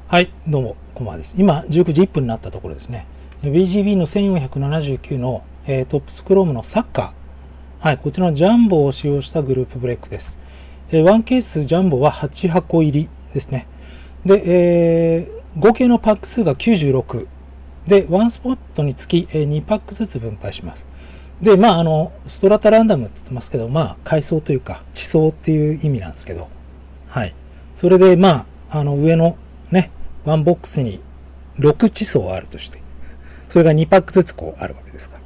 はい、どうも、こんばんはです。今、19時1分になったところですね。BGB の1479の、トップスクロームのサッカー。はい、こちらのジャンボを使用したグループブレイクです。1ケースジャンボは8箱入りですね。で、合計のパック数が96。で、1スポットにつき、2パックずつ分配します。で、ストラタランダムって言ってますけど、階層というか、地層っていう意味なんですけど、はい。それで、上のね、ワンボックスに6地層あるとして、それが2パックずつあるわけですから。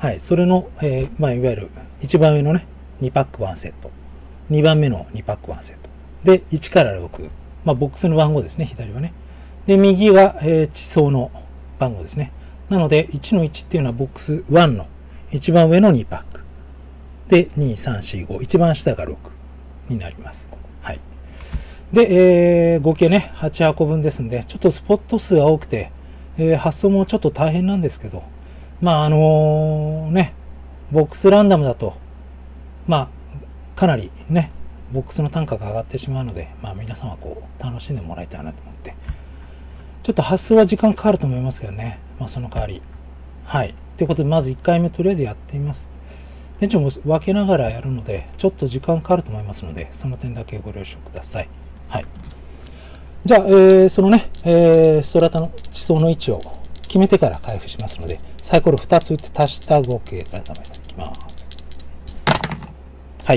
はい。それの、いわゆる一番上のね、2パック1セット。2番目の2パック1セット。で、1から6。ボックスの番号ですね、左はね。で、右は、地層の番号ですね。なので、1の1っていうのはボックス1の一番上の2パック。で、2、3、4、5。一番下が6になります。はい。で、合計ね、8箱分ですんで、ちょっとスポット数が多くて、発送もちょっと大変なんですけど、ね、ボックスランダムだと、かなりね、ボックスの単価が上がってしまうので、皆様楽しんでもらいたいなと思って、ちょっと発送は時間かかると思いますけどね、その代わり。はい。ということで、まず1回目とりあえずやってみます。店長も分けながらやるので、ちょっと時間かかると思いますので、その点だけご了承ください。はい。じゃあ、そのね、ストラタの地層の位置を決めてから開封しますので、サイコロ2つ打って足した合計ランダマイズいきます。はい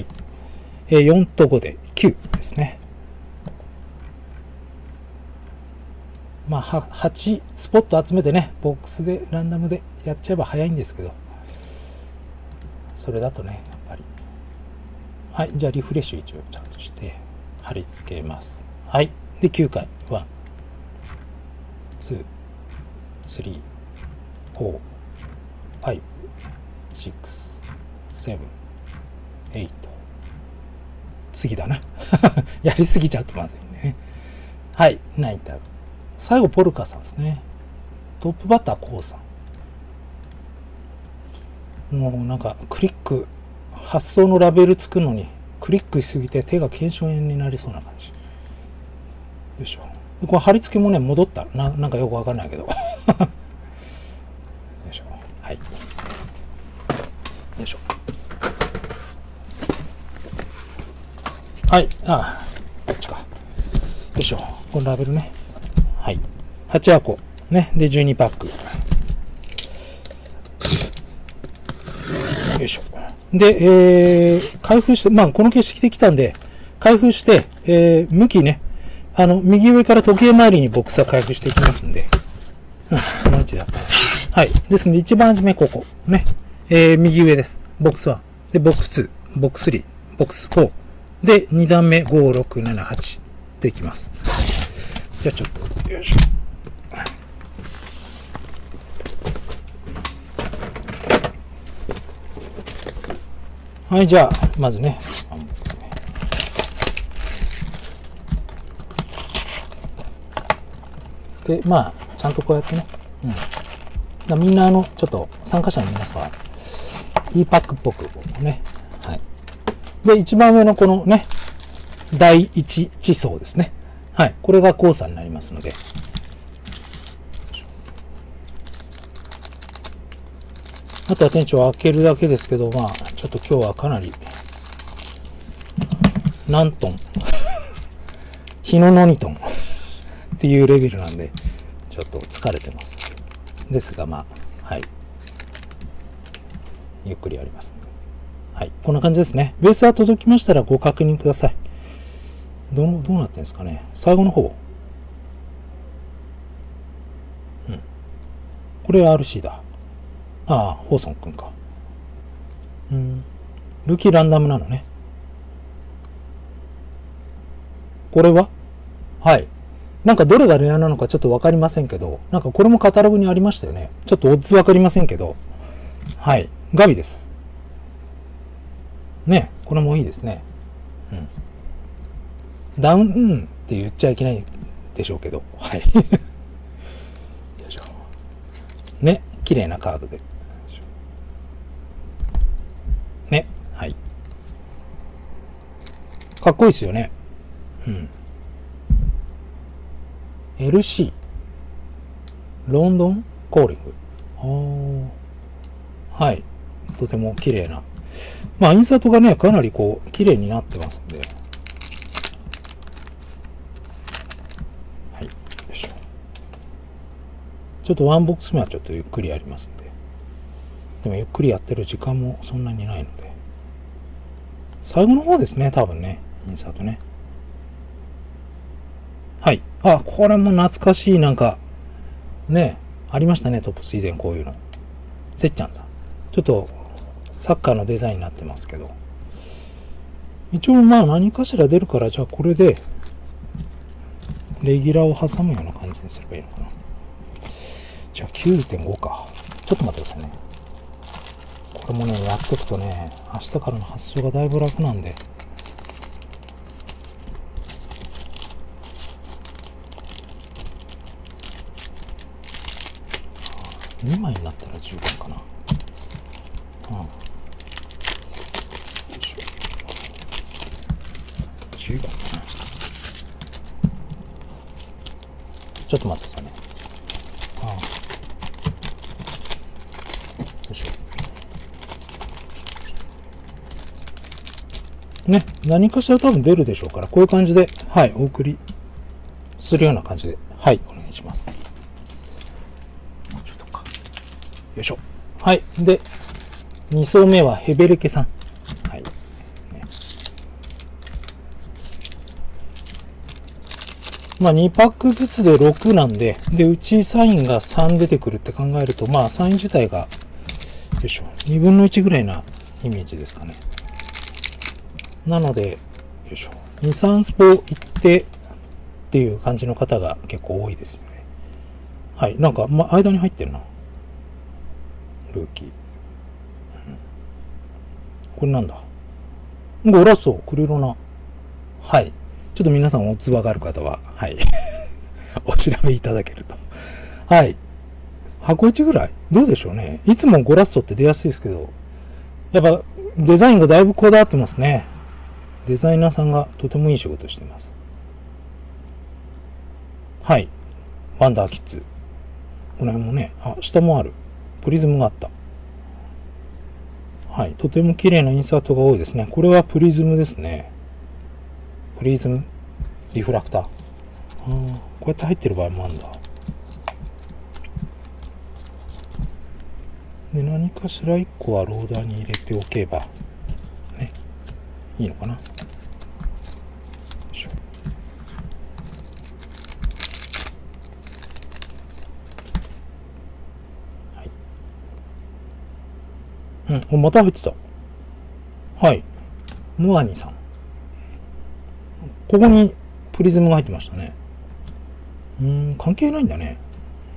。4と5で9ですね。8スポット集めてね、ボックスでランダムでやっちゃえば早いんですけど、それだとね、やっぱり。はい。じゃあ、リフレッシュ一応ちゃんとして貼り付けます。はい。で、9回。1、2、3、4、5、6、7、8。次だな。やりすぎちゃうとまずいね。はい。9タブ。最後、ポルカさんですね。トップバッター、コウさん。もうなんか、クリック、発送のラベル作るのに、クリックしすぎて手が腱鞘炎になりそうな感じ。よいしょ。でこれ貼り付けもね、戻った。なんかよくわかんないけど。よいしょ。はい。よいしょ。はい。こっちか。よいしょ。このラベルね。はい。8箱。ね。で、12パック。よいしょ。で、開封して、この形式できたんで、開封して、向きね。右上から時計回りにボックスは開封していきますんで。この位置だったんです。はい。ですので、一番初めここ。ね。右上です。ボックス1。で、ボックス2、ボックス3、ボックス4。で、2段目、5、6、7、8。といきます。じゃあちょっと、よいしょ。はい、じゃあ、まずね、で、ちゃんとこうやってね、みんなちょっと参加者の皆さんは、E パックっぽくね、はい。で、一番上のこのね、第一地層ですね。はい。これが交差になりますので。あとは店長開けるだけですけど、ちょっと今日はかなり、何トン日のノニトンっていうレベルなんで、ちょっと疲れてます。ですが、はい。ゆっくりやります。はい。こんな感じですね。ベースは届きましたらご確認ください。どうなってんですかね。最後の方。これ RC だ。ホーソンくんか。ルキーランダムなのね。これははい。なんかどれがレアなのかちょっとわかりませんけど、なんかこれもカタログにありましたよね。ちょっとオッズわかりませんけど。はい。ガビです。ね。これもいいですね。ダウンって言っちゃいけないでしょうけど。はい。よいしょ。ね。綺麗なカードで。ね。はい。かっこいいですよね。 LC。ロンドンコーリング。はい。とても綺麗な。まあ、印刷がね、かなりこう、綺麗になってますんで。はい。よいしょ。ちょっとワンボックス目はちょっとゆっくりやりますんで。でもゆっくりやってる時間もそんなにないので。最後の方ですね、多分ね。インサートね。はい。あ、これも懐かしい、なんか、ね、ありましたね、トップス以前こういうの。せっちゃんだ。ちょっと、サッカーのデザインになってますけど。一応まあ何かしら出るから、じゃあこれで、レギュラーを挟むような感じにすればいいのかな。じゃあ 9.5 か。ちょっと待ってくださいね。これもね、やっていくとね、明日からの発送がだいぶ楽なんで。2枚になったら十分かな。よいしょ。10番かな。ちょっと待ってくださいね。よいしょ。ね、何かしら多分出るでしょうから、こういう感じで、はい、お送りするような感じで、はい、お願いします。もうちょっとか。よいしょ。はい。で、2層目はヘベレケさん。はい。ですね。まあ、2パックずつで6なんで、で、うちサインが3出てくるって考えると、まあ、サイン自体が、よいしょ、2分の1ぐらいなイメージですかね。なので、よいしょ、2、3スポ行ってっていう感じの方が結構多いですよね。はい。なんか、まあ、間に入ってるな。ルーキー。これなんだ、ゴラッソ、クリロナ。はい。ちょっと皆さんおつばがある方は、はい。お調べいただけると。はい。箱1ぐらいどうでしょうね。いつもゴラッソって出やすいですけど、やっぱデザインがだいぶこだわってますね。デザイナーさんがとてもいい仕事しています。はい。ワンダーキッズ。この辺もね、あ、下もある。プリズムがあった。はい。とても綺麗なインサートが多いですね。これはプリズムですね。プリズムリフラクター。こうやって入ってる場合もあるんだ。で、何かしら1個はローダーに入れておけば、ね、いいのかな。よいしょ。はい。うん、また入ってた。はい。ムアニさん。ここにプリズムが入ってましたね。関係ないんだね。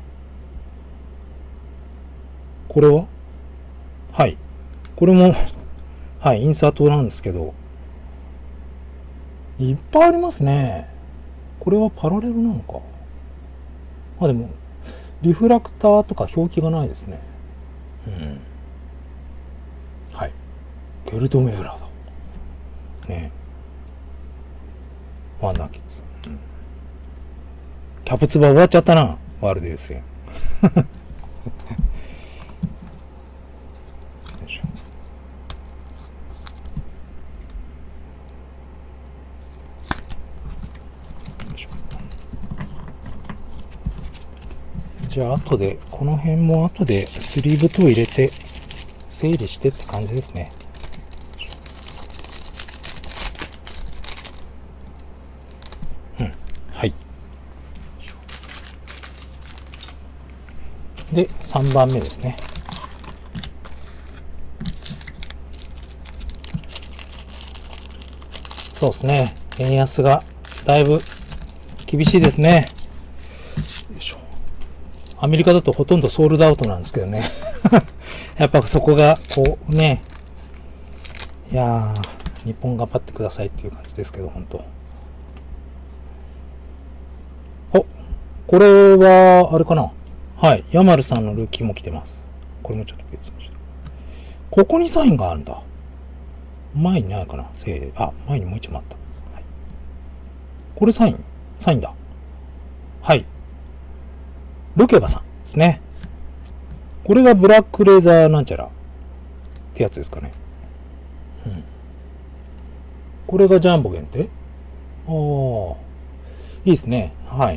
これははい。これも、はい、インサートなんですけど、いっぱいありますね。これはパラレルなのか。あ、でも、リフラクターとか表記がないですね。はい。ゲルトメフラーだ。ね。ワンダーキッズ。キャプツバ終わっちゃったな。ワールドユース戦。じゃあ後で、この辺も後でスリーブ等入れて整理してって感じですね。はい。で、3番目ですね。そうですね。円安がだいぶ厳しいですね。よいしょ。アメリカだとほとんどソールドアウトなんですけどね。やっぱそこが、こうね、いやー、日本頑張ってくださいっていう感じですけど、本当。お、これは、あれかな。はい。ヤマルさんのルーキーも来てます。これもちょっと別にした。ここにサインがあるんだ。前にないかな。前にもう一枚あった。はい。これサインだ。はい。 ロケバさんですね。これがブラックレザーなんちゃらってやつですかね。うん。これがジャンボ限定。ああ、いいですね。はい。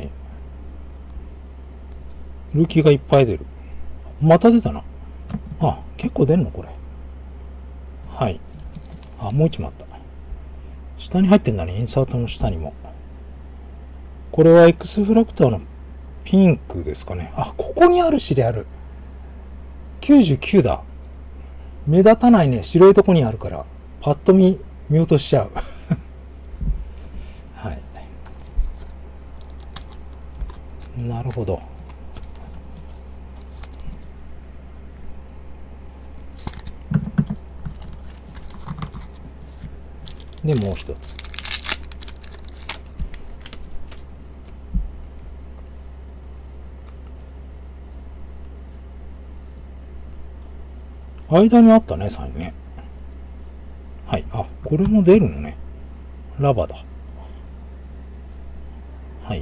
ルーキーがいっぱい出る。また出たな。あ、結構出んのこれ。はい。あ、もう一枚あった。下に入ってんだね。インサートの下にも。これは X フラクターのピンクですかね。あ、ここにあるシリアル。99だ。目立たないね。白いとこにあるから、パッと見落としちゃう。はい。なるほど。で、もう一つ。間にあったね、サインね。はい。あ、これも出るのね。ラバだ。はい。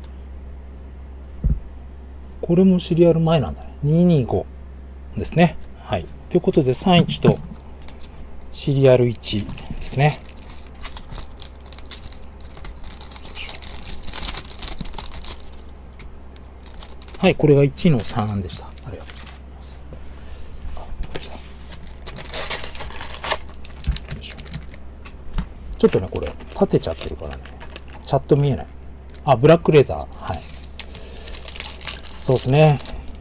これもシリアル前なんだね。225ですね。はい。ということで、31とシリアル1ですね。はい。これが1の3でした。ありがとうございます。ちょっとね、これ、立てちゃってるからね。チャット見えない。あ、ブラックレーザー。はい。そうですね。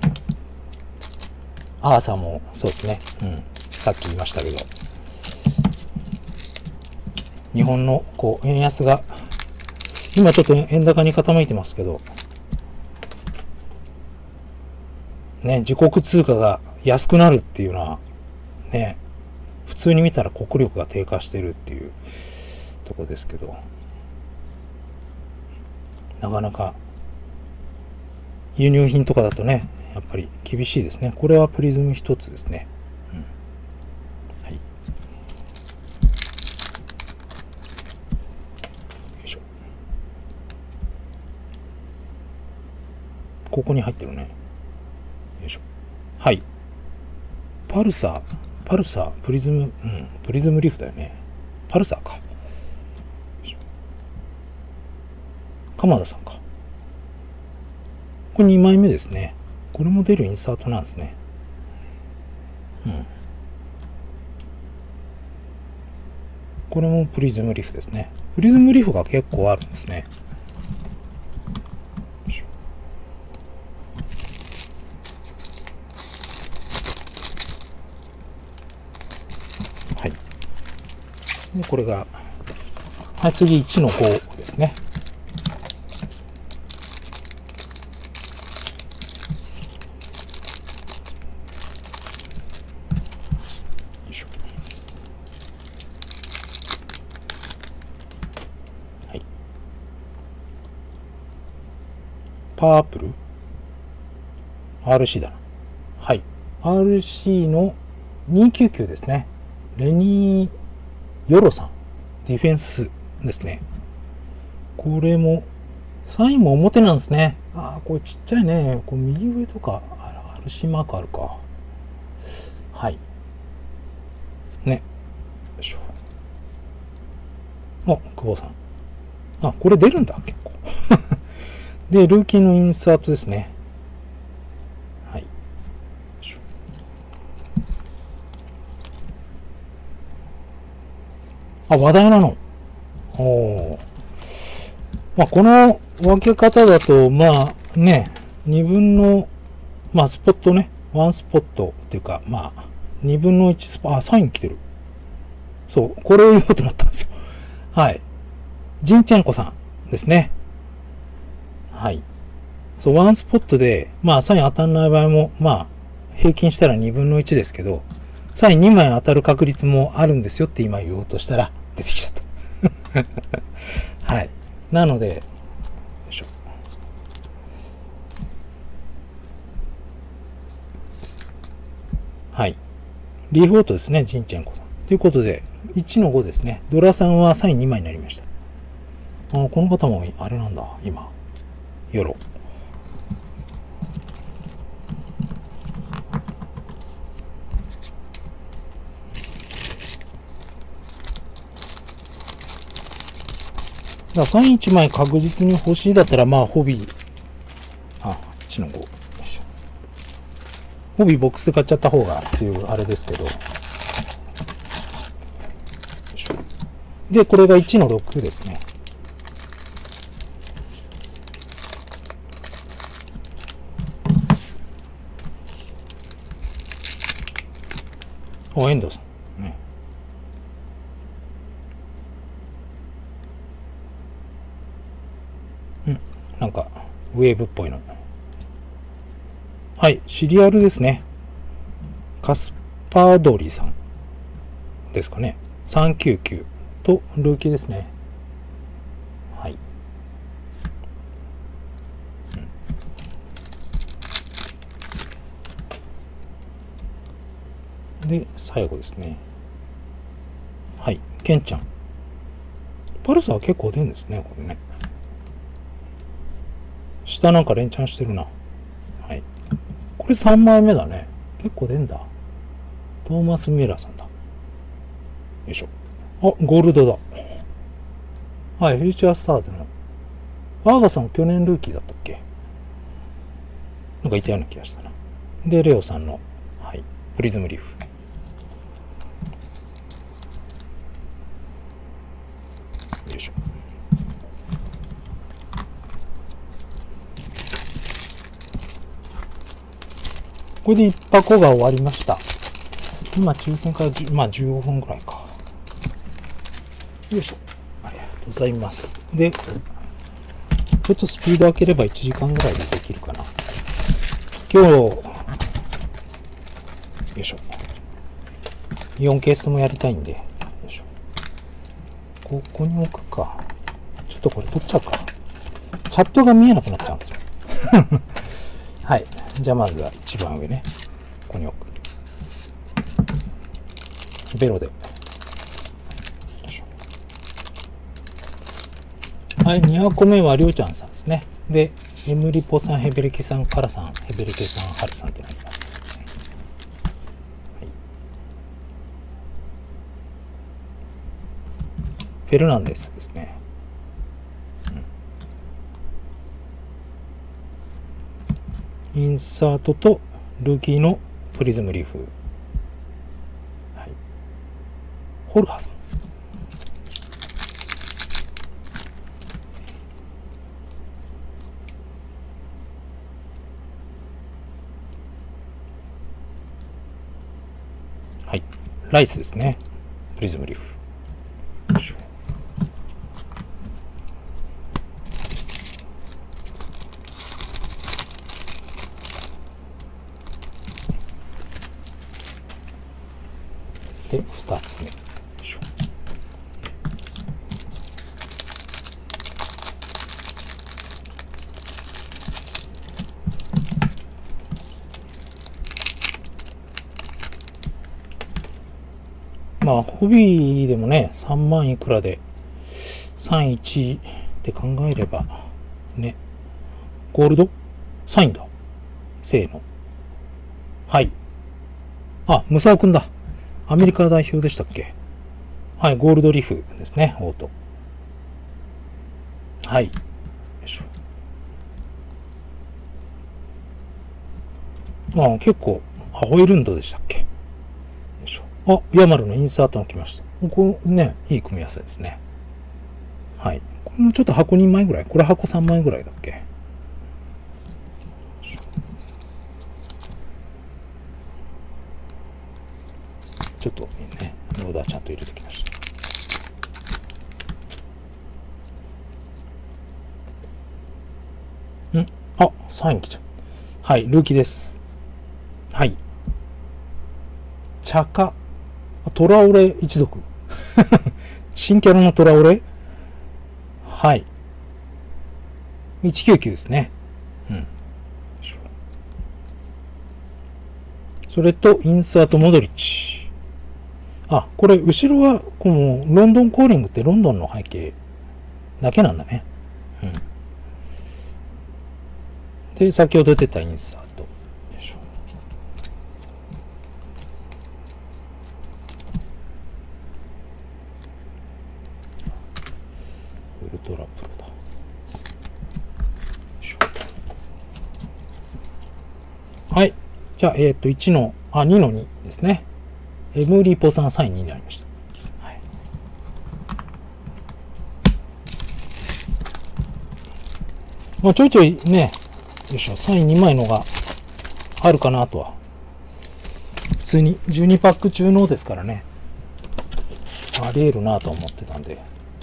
アーサーも、そうですね。うん。さっき言いましたけど。日本の、こう、円安が、今ちょっと円高に傾いてますけど、ね、自国通貨が安くなるっていうのは、ね、普通に見たら国力が低下してるっていうとこですけど、なかなか輸入品とかだとね、やっぱり厳しいですね。これはプリズム一つですね。うん、はい。よいしょ。ここに入ってるね。よいしょ。はい。パルサー、プリズム、うん、プリズムリフだよね。パルサーか。鎌田さんか。これ2枚目ですね。これも出るインサートなんですね。うん。これもプリズムリフですね。プリズムリフが結構あるんですね。はい。で、これが、はい、次1の5ですね。よいしょ。はい。パープル ?RC だな。はい。RC の299ですね。レニー・ヨロさん。ディフェンスですね。これも、サインも表なんですね。ああ、これちっちゃいね。これ右上とか、RC マークあるか。はい。ね。よいしょ。あ、久保さん。あ、これ出るんだ、結構。で、ルーキーのインサートですね。はい。あ、話題なの。おー。まあ、この分け方だと、まあね、2分の、まあ、スポットね、1スポットっていうか、まあ、2分の1スポット、あ、サイン来てる。そう、これを言おうと思ったんですよ。はい。ジンチェンコさんですね。はい。そう、ワンスポットで、まあ、サイン当たんない場合も、まあ、平均したら2分の1ですけど、サイン2枚当たる確率もあるんですよって今言おうとしたら、出てきちゃった。はい。なので、よいしょ。はい。リーフオートですね、ジンチェンコさん。ということで、1の5ですね。ドラさんはサイン2枚になりました。この方もあれなんだ、今。ヨロ。 だサイン1枚確実に欲しいだったら、まあ、ホビー、1の5。よいしょ。ホビーボックスで買っちゃった方がっていうあれですけど。よいしょ。で、これが1の6ですね。遠藤さん。ね。なんか、ウェーブっぽいの。はい、シリアルですね。カスパードリーさんですかね。399とルーキーですね。はい。で、最後ですね。はい、ケンちゃん。パルサー結構出るんですね、これね。下なんか連チャンしてるな。はい。これ3枚目だね。結構出んだ。トーマス・ミューラーさんだ。よいしょ。あ、ゴールドだ。はい、フューチャースターズの。バーガさん去年ルーキーだったっけ？なんかいたような気がしたな。で、レオさんの、はい、プリズムリーフ。よいしょ。これで1箱が終わりました。今、抽選からまあ15分ぐらいか。よいしょ。ありがとうございます。で、ちょっとスピード開ければ1時間ぐらいでできるかな。今日、よいしょ。4ケースもやりたいんで、よいしょ。ここに置くか。ちょっとこれ取っちゃうか。チャットが見えなくなっちゃうんですよ。はい。じゃあまずは一番上ね。ここに置く。ベロで。はい、2箱目はりょうちゃんさんですね。で、エムリポさん、ヘベレケさん、カラさん、ヘベレケさん、ハルさんってなります。はい、フェルナンデスですね。インサートとルーキーのプリズムリーフ。はい、ホルハさん。はい、ライスですね。プリズムリーフ。で、2つ目。まあ、ホビーでもね、3万いくらで、3-1って考えれば、ね、ゴールドサインだ。せーの。はい。あ、ムサオくんだ。アメリカ代表でしたっけ？はい、ゴールドリフですね、オート。はい。よいしょ。結構、ホイルンドでしたっけ？よいしょ。ヤマルのインサートが来ました。ここね、いい組み合わせですね。はい。これもちょっと箱2枚ぐらい。これ箱3枚ぐらいだっけ？ちょっとね、ローダーちゃんと入れてきました。サイン来ちゃう。はい、ルーキーです。はい。チャカ、トラオレ一族。新キャラのトラオレ？はい。199ですね。うん。それと、インサートモドリッチ。これ、後ろは、この、ロンドンコーリングってロンドンの背景だけなんだね。うん。で、先ほど出たインサート。よいしょ。ウルトラプはい。じゃあ、1の、2の2ですね。M リポさんサイン2になりました。はい。まあ、ちょいちょいね、よいしょ、サイン2枚のがあるかなとは。普通に12パック中のですからね。あり得るなと思ってたんで。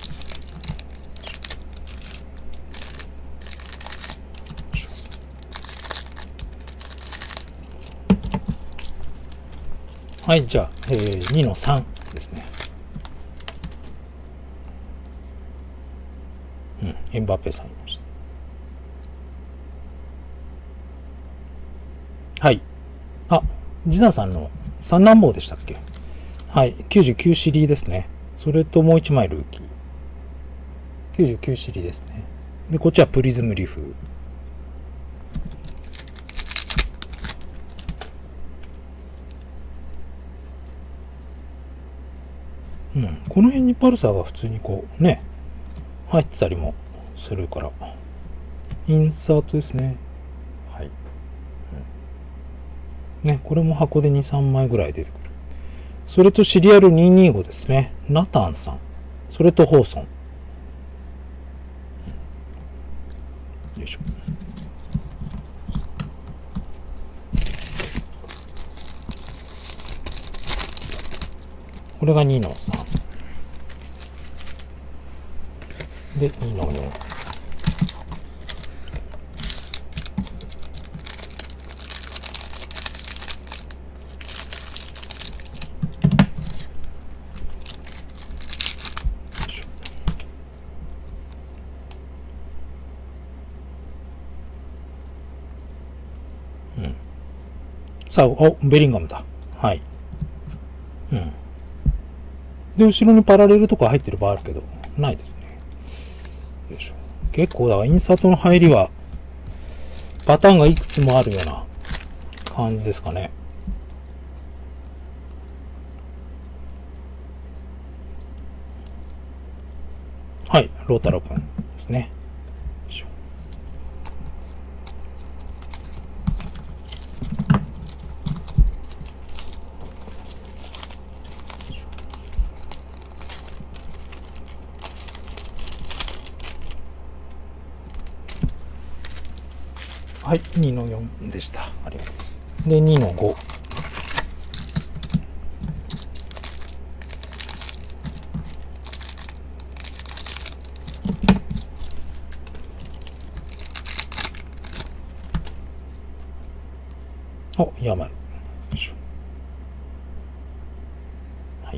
はい、じゃあ、2の3ですね。エンバペさんいました。はい。あ、ジダンさんの三男坊でしたっけ？はい、99シリーですね。それともう1枚ルーキー。99シリーですね。で、こっちはプリズムリフ。この辺にパルサーが普通にこうね、入ってたりもするから。インサートですね。はい。ね、これも箱で2、3枚ぐらい出てくる。それとシリアル225ですね。ナタンさん。それとホーソン。よいしょ。これが2の3。で、2の4。さあ、ベリンガムだ。はい。で、後ろにパラレルとか入ってる場合あるけど、ないですね。よいしょ。結構だからインサートの入りは、パターンがいくつもあるような感じですかね。はい、ロータロ君ですね。はい、2の4でした。ありがとうございます。で、2の5。お、ヤマル。はい。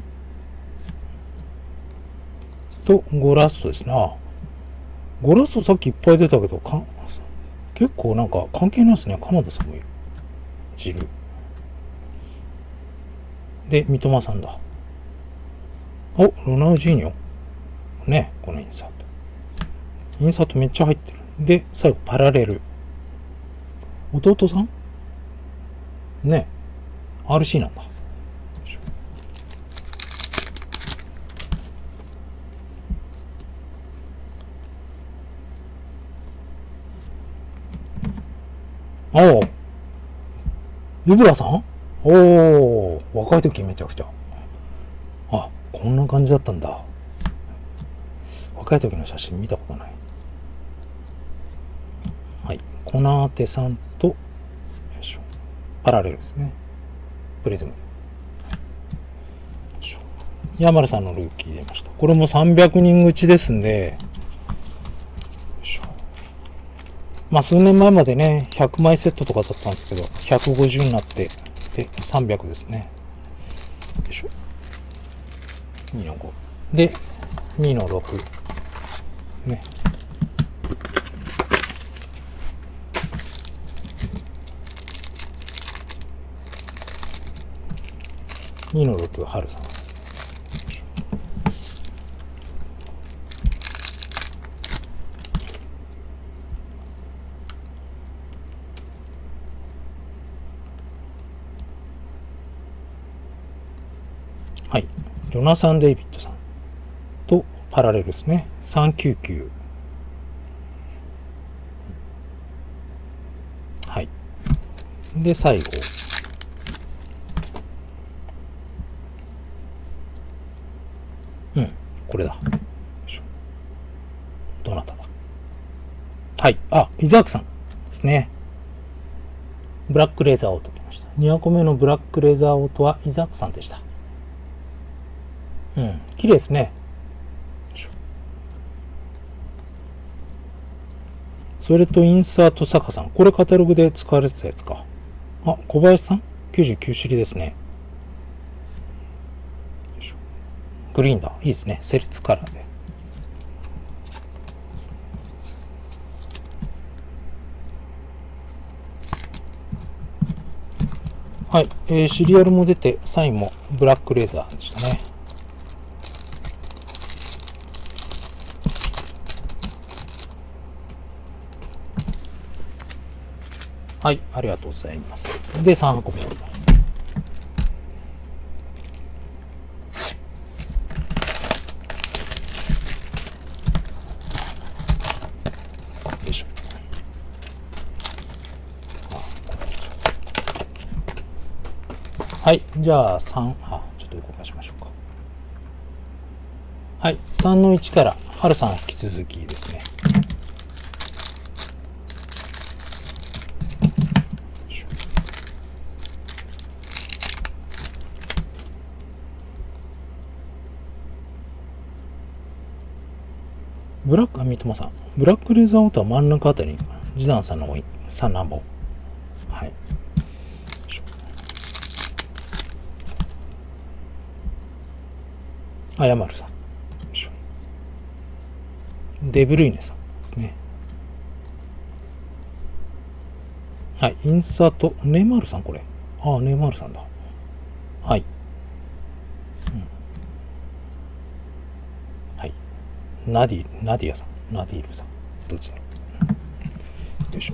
と、5ラストですね。5ラストさっきいっぱい出たけど、結構なんか関係ないですね。鎌田さんもいる。ジル。で、三笘さんだ。お、ロナウジーニョ。ね、このインサート。インサートめっちゃ入ってる。で、最後、パラレル。弟さんね、RC なんだ。おお。ユブラさん？おお、若い時めちゃくちゃ。あ、こんな感じだったんだ。若い時の写真見たことない。はい。コナーテさんと、よいしょ。パラレルですね。プリズム。ヤマルさんのルーキー出ました。これも300人口ですんで、まあ数年前までね、100枚セットとかだったんですけど、150になって、で、300ですね。よいしょ。2の5。で、2の6。ね。2の6、春さん。はい。ジョナサン・デイビッドさんとパラレルですね。399。はい。 で、最後。うん、これだ。どなただ。はい。あ、伊沢さんですね。ブラックレーザーオート来ました。2個目のブラックレーザーオートは伊沢さんでした。うん、綺麗ですね。それとインサート坂さん。これカタログで使われてたやつか。あ、小林さん ?99 シリですね。グリーンだ。いいですね。セルツカラーで。はい。シリアルも出て、サインもブラックレーザーでしたね。はい。ありがとうございます。で、3箱目。はい。じゃあ、3、ちょっと動かしましょうか。はい。3の1から、春さん引き続きですね。ブラック、三笘さん。ブラックレーザーオートは真ん中あたりに、ジダンさんの3何本。はい。あ、ヤマルさん。デブルイネさんですね。はい。インサート、ネイマールさんこれ。あ、ネイマールさんだ。はい。はい。ナディアさん。ナディールさん。どっちだろう。よいしょ。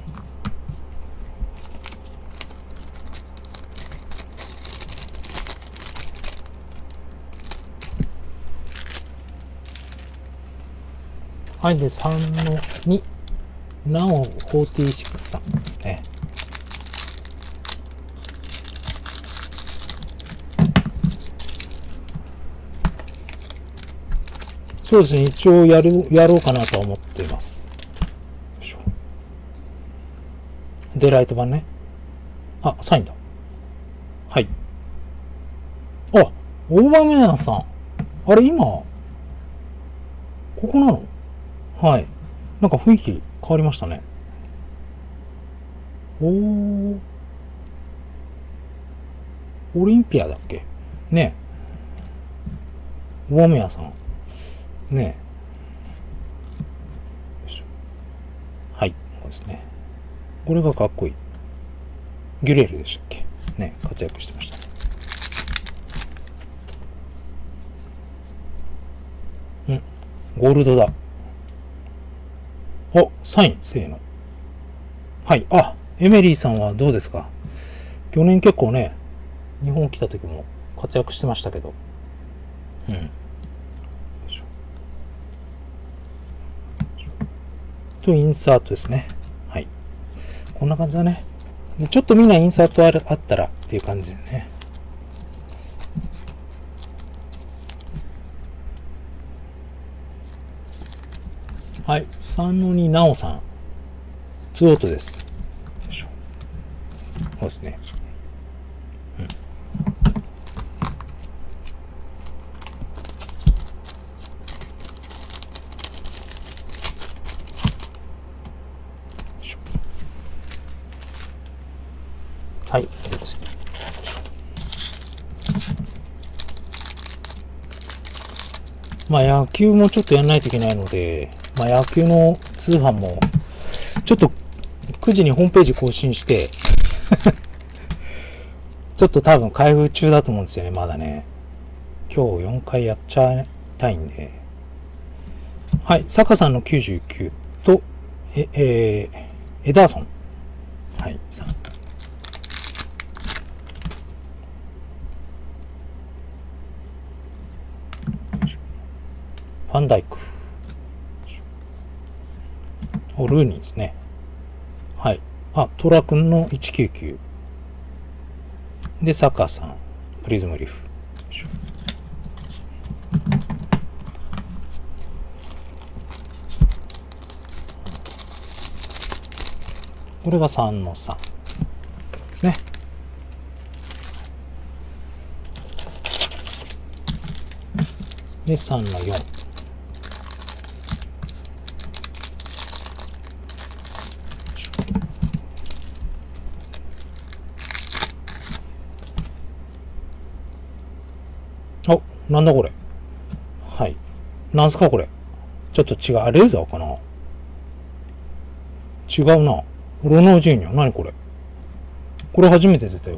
はい。で、3の2。なお46さんですね。そうですね。一応やろうかなと思っています。で、ライト版ね。あ、サインだ。はい。あ、オーバーメアンさん。あれ、今、ここなの？はい。なんか雰囲気変わりましたね。オリンピアだっけねえ。オーバーメアンさん。ねえ。はい。そうですね。これがかっこいい。ギュレールでしたっけね、活躍してましたね。うん。ゴールドだ。お、サイン、せーの。はい。あ、エメリーさんはどうですか？去年結構ね、日本来た時も活躍してましたけど。うん。と、インサートですね。はい。こんな感じだね。ちょっとみんなインサートあったらっていう感じでね。はい。3の2、なおさん。2オートです。よいしょ。そうですね。うん。はい。次。まあ野球もちょっとやんないといけないので、まあ野球の通販も、ちょっと9時にホームページ更新して、ちょっと多分開封中だと思うんですよね、まだね。今日4回やっちゃいたいんで。はい。坂さんの99と、エダーソン。はい。3。ファンダイク。ルーニーですね。はい。 あ、トラ君の199。で、サッカーさん、プリズムリーフ。これが3の3ですね。で、3の4。お、なんだこれ。はい。なんすかこれ。ちょっと違う。あ、レーザーかな。違うな。ロナウジーニョ。何これ。これ初めて出たよ。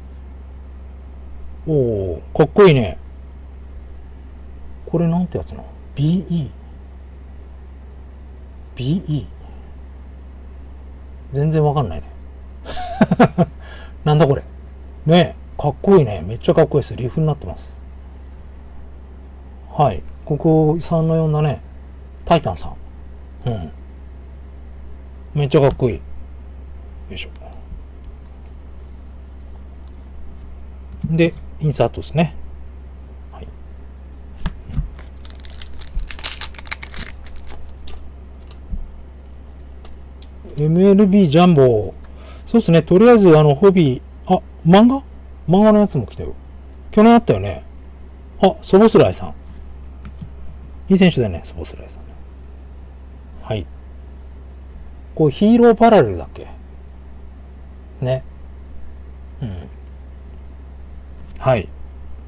おー、かっこいいね。これなんてやつな。BE。BE。全然わかんないね。なんだこれ。ねえ、かっこいいね。めっちゃかっこいいです。リフになってます。はい。ここ3の4だね。タイタンさん。うん。めっちゃかっこいい。よいしょ。で、インサートですね。はい。MLB ジャンボ。そうですね。とりあえず、ホビー。あ、漫画のやつも来たよ。去年あったよね。あ、ソボスライさん。いい選手だよね、ソボスライさん。はい。こう、ヒーローパラレルだっけね。うん。はい。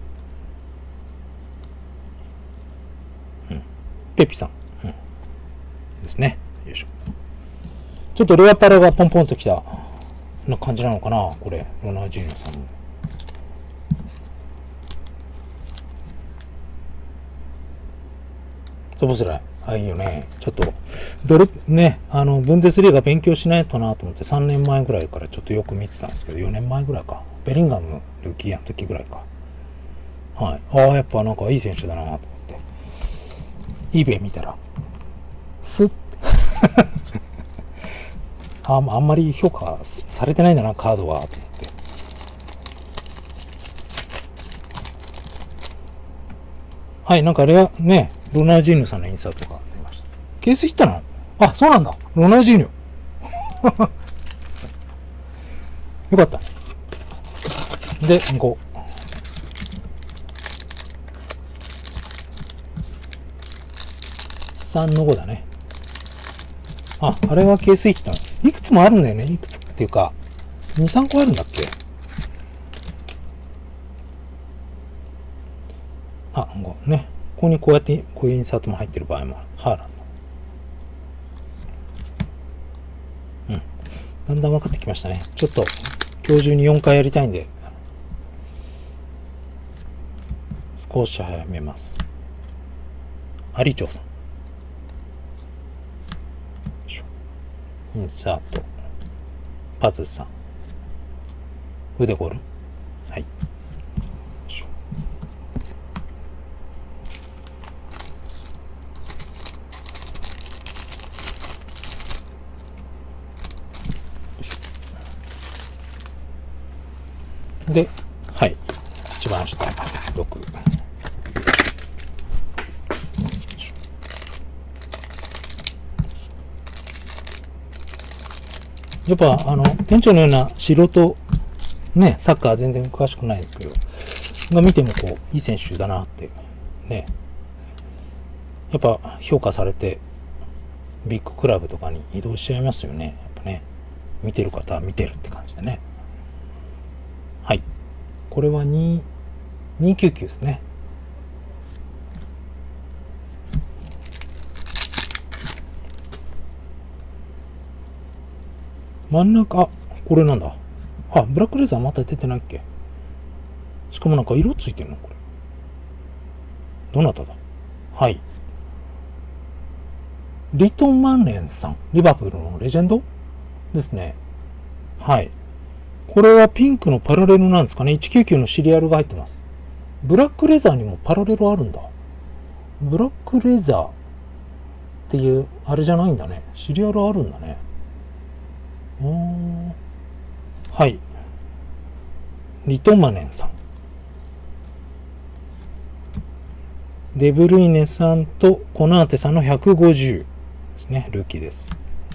うん。ペピさん。うん。ですね。よいしょ。ちょっとレアパラがポンポンときたな感じなのかなこれ。ロナウジーニョさんも。ソボスライ。あ、いいよね。ちょっと、ね、ブンデスリーガ勉強しないとなと思って3年前ぐらいからちょっとよく見てたんですけど、4年前ぐらいか。ベリンガムルーキーやの時ぐらいか。はい。ああ、やっぱなんかいい選手だなと思って。eBay 見たら、スッあんまり評価されてないんだな、カードは、と思って。はい、なんかレア、ね、ロナウジーニョさんのインサートが出ました。ケースヒッターなの？あ、そうなんだ。ロナウジーニョ。よかった。で、5。3の5だね。あ、あれがケースヒッター。いくつもあるんだよね。いくつっていうか、2、3個あるんだっけ？あ、5ね。ここにこうやって、こういうインサートも入ってる場合もある。ハーランド。うん。だんだん分かってきましたね。ちょっと、今日中に4回やりたいんで、少し早めます。アリチョウさん。インサート。パズさん。腕ゴール。はい。で、はい。一番下、6。やっぱ、店長のような素人、ね、サッカー全然詳しくないですけど、が見てもこう、いい選手だなって、ね。やっぱ評価されて、ビッグクラブとかに移動しちゃいますよね。やっぱね。見てる方は見てるって感じでね。はい。これは299ですね。真ん中、あ、これなんだ。あ、ブラックレザーまた出てないっけ？しかもなんか色ついてるのこれ。どなただ？はい。リトン・マンレンさん。リバプールのレジェンドですね。はい。これはピンクのパラレルなんですかね。199のシリアルが入ってます。ブラックレザーにもパラレルあるんだ。ブラックレザーっていう、あれじゃないんだね。シリアルあるんだね。 はい。リトマネンさん。デブルイネさんとコナーテさんの150ですね。ルーキーです。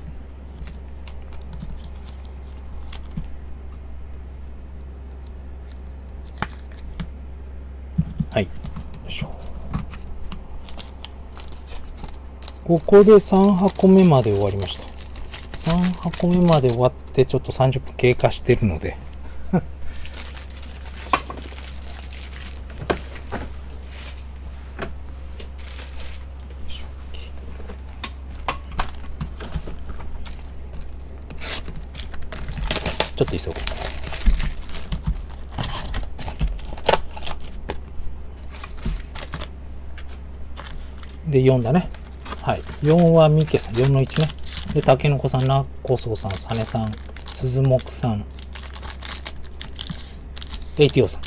はい。よいしょ。ここで3箱目まで終わりました。3箱目まで終わってちょっと30分経過してるのでちょっと急ごう。で、4だね。はい。4はミケさん、4の1ね。で、タケノコさん、ナッコソウさん、サネさん、スズモクさん、ATO さん。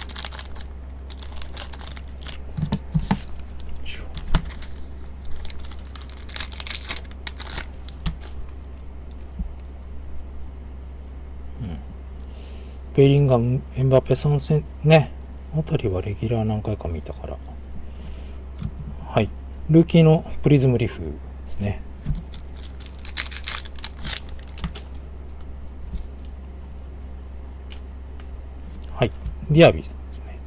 ベリンガム、エンバペ参戦ね。あたりはレギュラー何回か見たから。はい。ルーキーのプリズムリフですね。はい。ディアビーさんですね。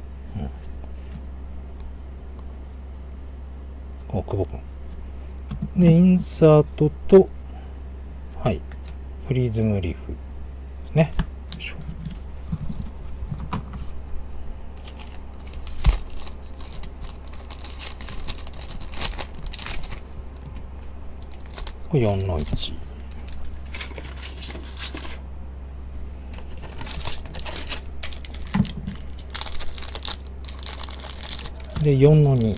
久保君。で、インサートと、はい。プリズムリフですね。これ4の1。で、4の2。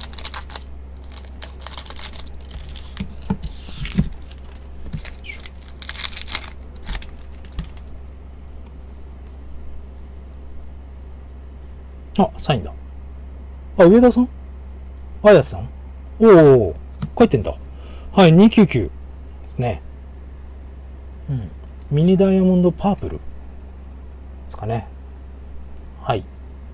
あ、サインだ。あ、上田さんあやさんおお、書いてんだ。はい、299ですね。うん。ミニダイヤモンドパープルですかね。はい。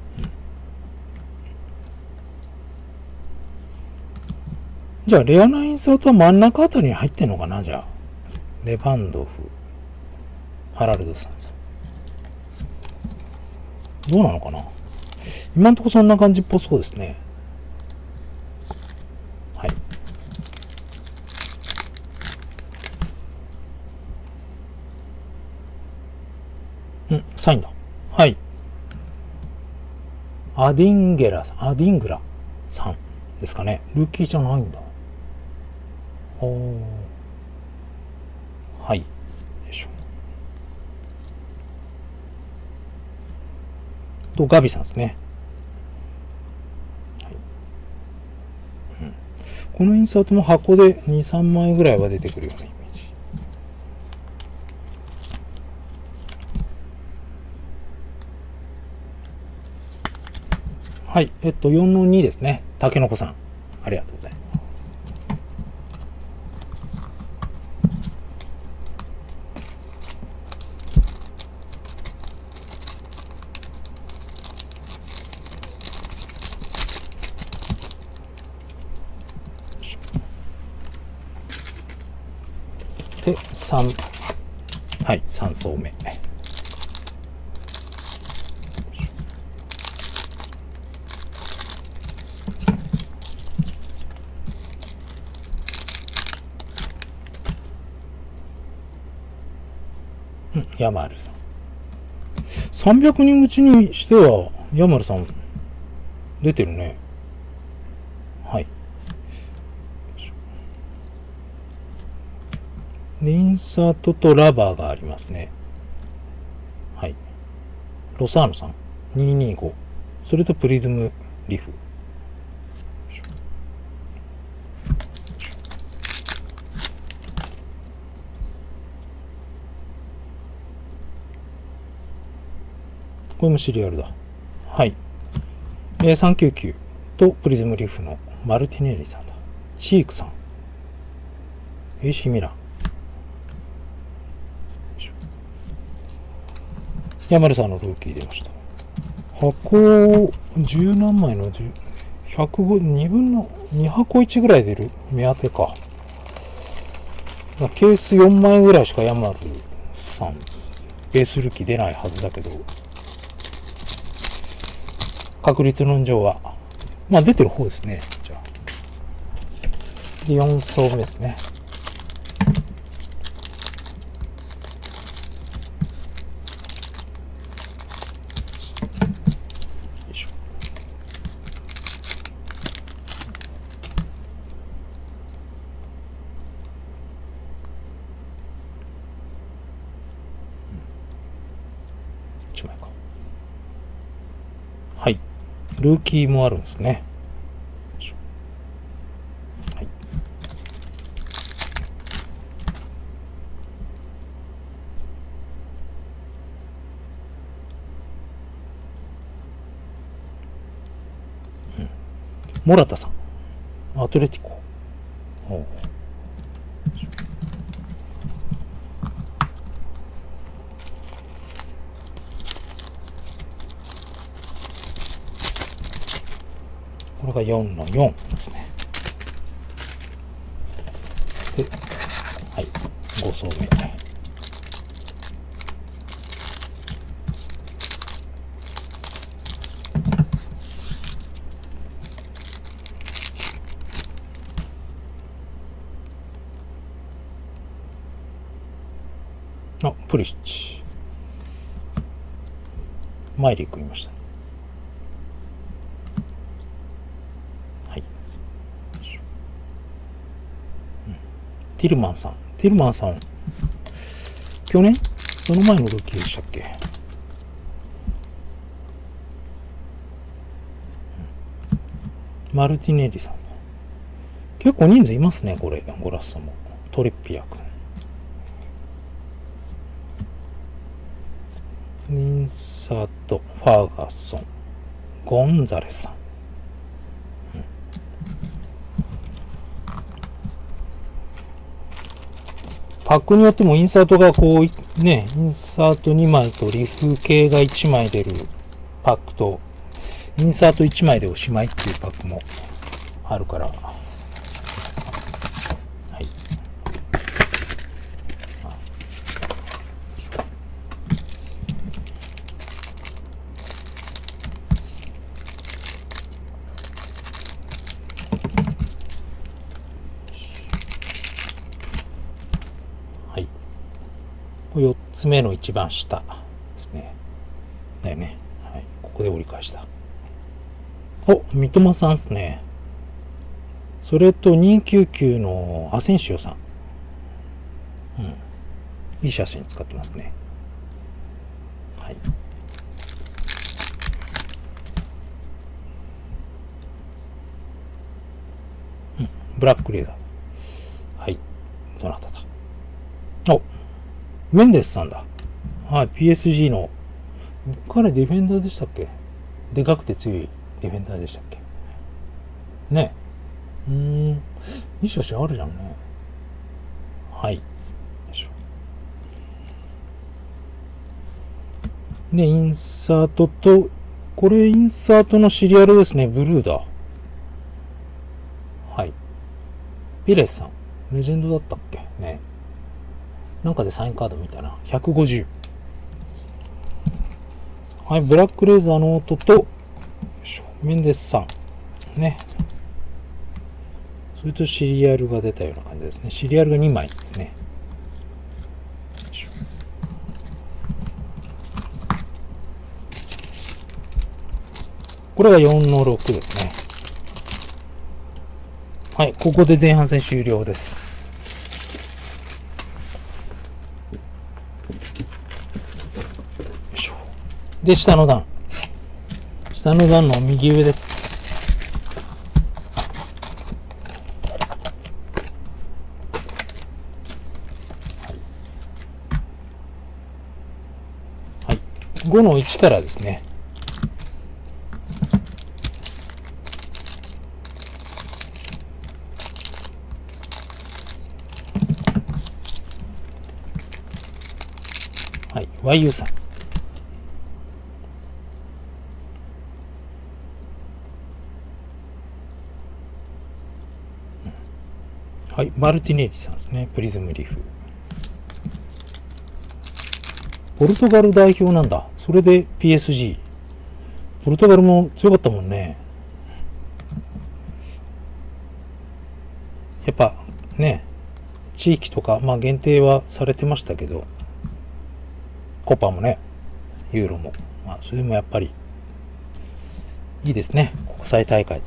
じゃあ、レアなインサートは真ん中あたりに入ってんのかなじゃあ。レバンドフ、ハラルドさんさ。どうなのかな今んとこそんな感じっぽそうですね。はい。サインだ。はい。アディングラさんですかね。ルーキーじゃないんだ。はい。よいしょ。と、ガビさんですね。はい。このインサートも箱で2、3枚ぐらいは出てくるようなイメージ。はい。4の2ですね。タケノコさん。ありがとうございます。で、3、はい、3層目。ヤマルさん。300人口にしては、ヤマルさん、出てるね。はい。で、インサートとラバーがありますね。はい。ロサーノさん、225。それとプリズムリフ。これもシリアルだ。はい。399とプリズムリフのマルティネリさんだ。シークさん。AC ミラン。 山田さんのルーキー出ました。箱10何枚の105、2分の2箱1ぐらい出る目当てか。ケース4枚ぐらいしか山田さん、ベースルーキー出ないはずだけど、確率論上は、まあ出てる方ですね。じゃあ。で、4層目ですね。1枚か。はい。ルーキーもあるんですね。はい。モラタさん。アトレティコ。これが4の4ですね。で、はい、5層目。あ、プリシッチ。前で組みましたね。はい。ティルマンさん。ティルマンさん。去年その前のルーキーでしたっけ？マルティネリさん。結構人数いますね、これ。ゴラッソも。トリッピア君。インサート、ファーガソン、ゴンザレスさん。パックによってもインサートがこう、ね、インサート2枚とリフ系が1枚出るパックと、インサート1枚でおしまいっていうパックもあるから。はい。はい。4つ目の一番下ですね。だよね。はい。ここで折り返した。お、三笘さんですね。それと299のアセンシオさん。うん。いい写真使ってますね。はい。うん。ブラックレーダー。はい。どなただ。お、メンデスさんだ。はい。PSG の、彼ディフェンダーでしたっけ？でかくて強いディフェンダーでしたっけ？ね。いい写真あるじゃんね。はい。で、インサートと、これインサートのシリアルですね。ブルーだ。はい。ピレスさん。レジェンドだったっけね。なんかでサインカード見たな。150。はい。ブラックレーザーの音と、メンデスさん。ね。それとシリアルが出たような感じですね。シリアルが2枚ですね。これが4の6ですね。はい。ここで前半戦終了です。よいしょ。で、下の段。下の段の右上です。はい。5の1からですね。はい。YU さん。 はい、マルティネリさんですね。プリズムリーフ。ポルトガル代表なんだ。それで PSG。ポルトガルも強かったもんね。やっぱね、地域とか、まあ限定はされてましたけど、コパもね、ユーロも、まあそれもやっぱりいいですね。国際大会って。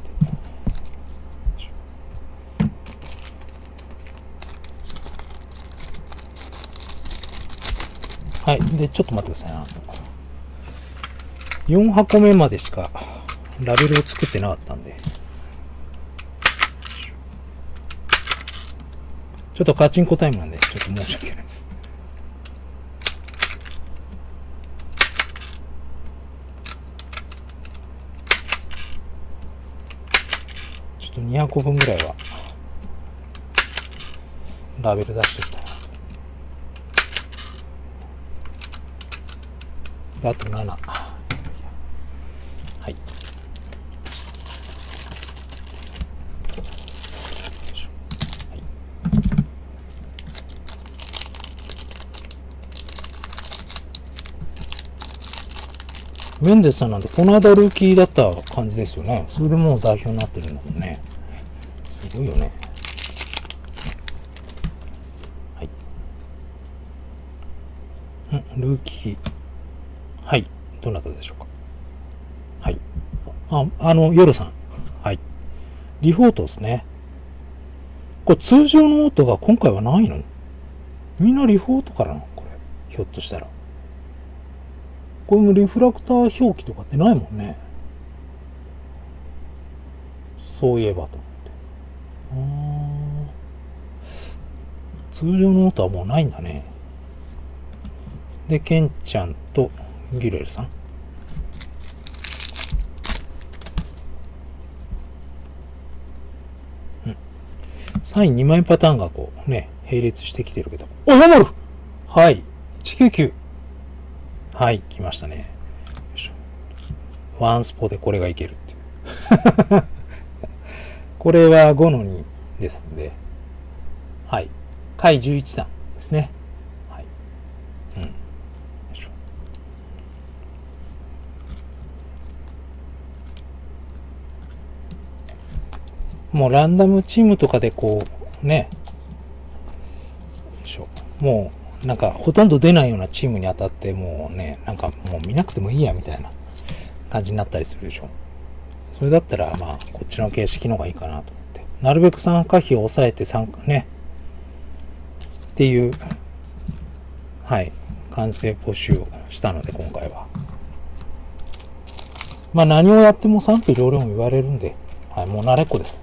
はい。で、ちょっと待ってください。4箱目までしかラベルを作ってなかったんで。ちょっとカチンコタイムなんで、ちょっと申し訳ないです。ちょっと200個分ぐらいはラベル出しておきたいな。あと7。はい。メンデスさんなんてこの間ルーキーだった感じですよね。それでもう代表になってるんだもんね。すごいよね。はい。ルーキー。はい。どなたでしょうか。はい。ヨルさん。はい。リフォートですね。これ通常のオートが今回はないの？みんなリフォートからなのこれ。ひょっとしたら。これもリフラクター表記とかってないもんね。そういえばと思って。通常のオートはもうないんだね。で、ケンちゃんとギュレルさん。サイン2枚パターンがこうね、並列してきてるけど。お、ヤマル！はい。199。はい、来ましたね。ワンスポでこれがいけるっていう。これは5の2ですんで。はい。回11さんですね。はい。もうランダムチームとかでこう、ね。もう、なんかほとんど出ないようなチームに当たって、もうね、なんかもう見なくてもいいやみたいな感じになったりするでしょ。それだったら、まあ、こっちの形式の方がいいかなと思って。なるべく参加費を抑えてね。っていう、はい、感じで募集をしたので、今回は。まあ、何をやっても賛否両論言われるんで、はい、もう慣れっこです。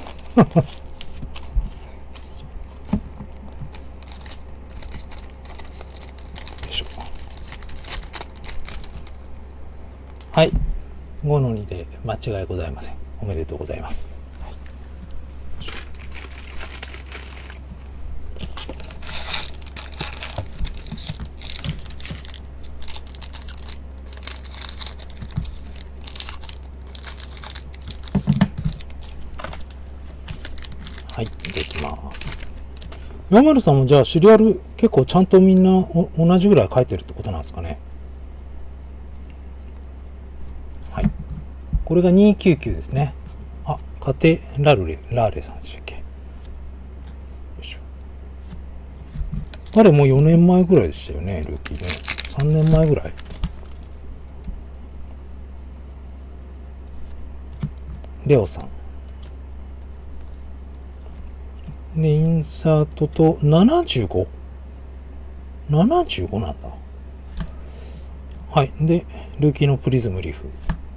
はい。5の2で間違いございません。おめでとうございます。はい。できます。山丸さんもじゃあシリアル結構ちゃんとみんな同じぐらい書いてるってことなんですかね。はい。これが299ですね。あ、カテラーレさんでしたっけ。よいしょ。彼も4年前ぐらいでしたよね、ルーキーね。3年前ぐらい。レオさん。で、インサートと 75？75 なんだ。はい。で、ルーキーのプリズムリーフ。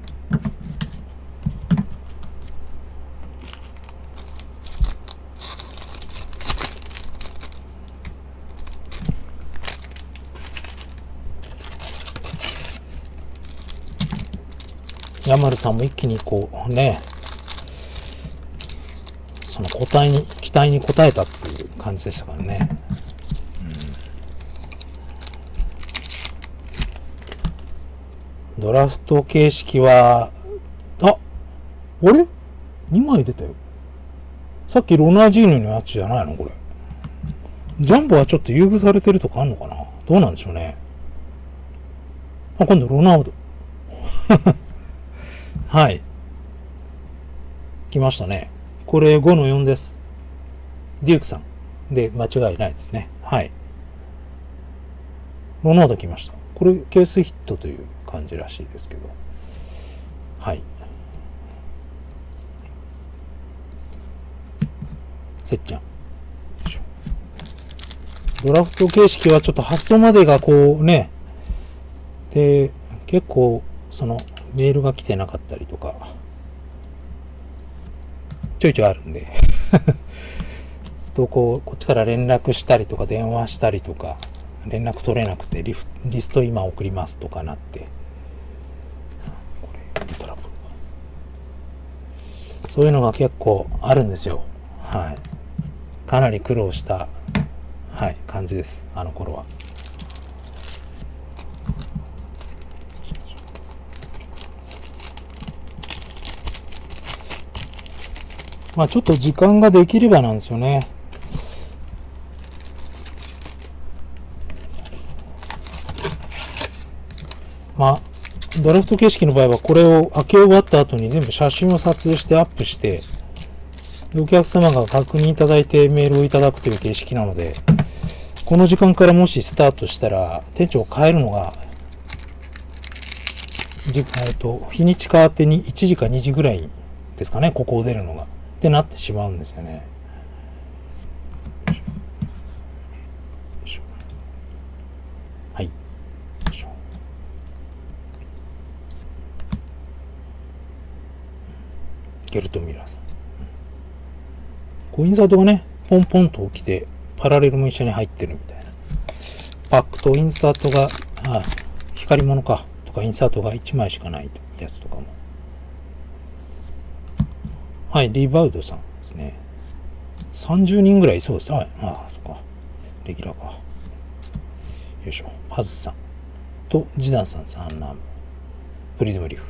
ヤマルさんも一気にこうね、その期待に応えたっていう感じでしたからね。ドラフト形式は、あれ ?2 枚出たよ。 さっきロナージーヌのやつじゃないのこれ。ジャンボはちょっと優遇されてるとかあんのかな、どうなんでしょうね。あ、今度ロナウド。はい。来ましたね。これ5の4です。デュークさん。で、間違いないですね。はい。ロナウド来ました。これケースヒットという感じらしいですけど。はい。せっちゃん。ドラフト形式はちょっと発送までがこうね、で、結構そのメールが来てなかったりとか、ちょいちょいあるんで、とこっちから連絡したりとか電話したりとか、連絡取れなくてリスト今送りますとかなって、これトラブル、そういうのが結構あるんですよ。はい。かなり苦労した、はい、感じです。あの頃は。まあちょっと時間ができればなんですよね。まあドラフト形式の場合はこれを開け終わった後に全部写真を撮影してアップして、お客様が確認いただいてメールをいただくという形式なので、この時間からもしスタートしたら店長を変えるのが日にち変わって1時か2時ぐらいですかね、ここを出るのがってなってしまうんですよね。はい。ゲルトミラーさん。こうインサートがね、ポンポンと起きて、パラレルも一緒に入ってるみたいな。バックとインサートが、光り物か。とかインサートが1枚しかないやつとかも。はい、リバウドさんですね。30人ぐらいいそうです。はい、そっか。レギュラーか。よいしょ。ハズさんとジダンさん3ナム。プリズムリフ。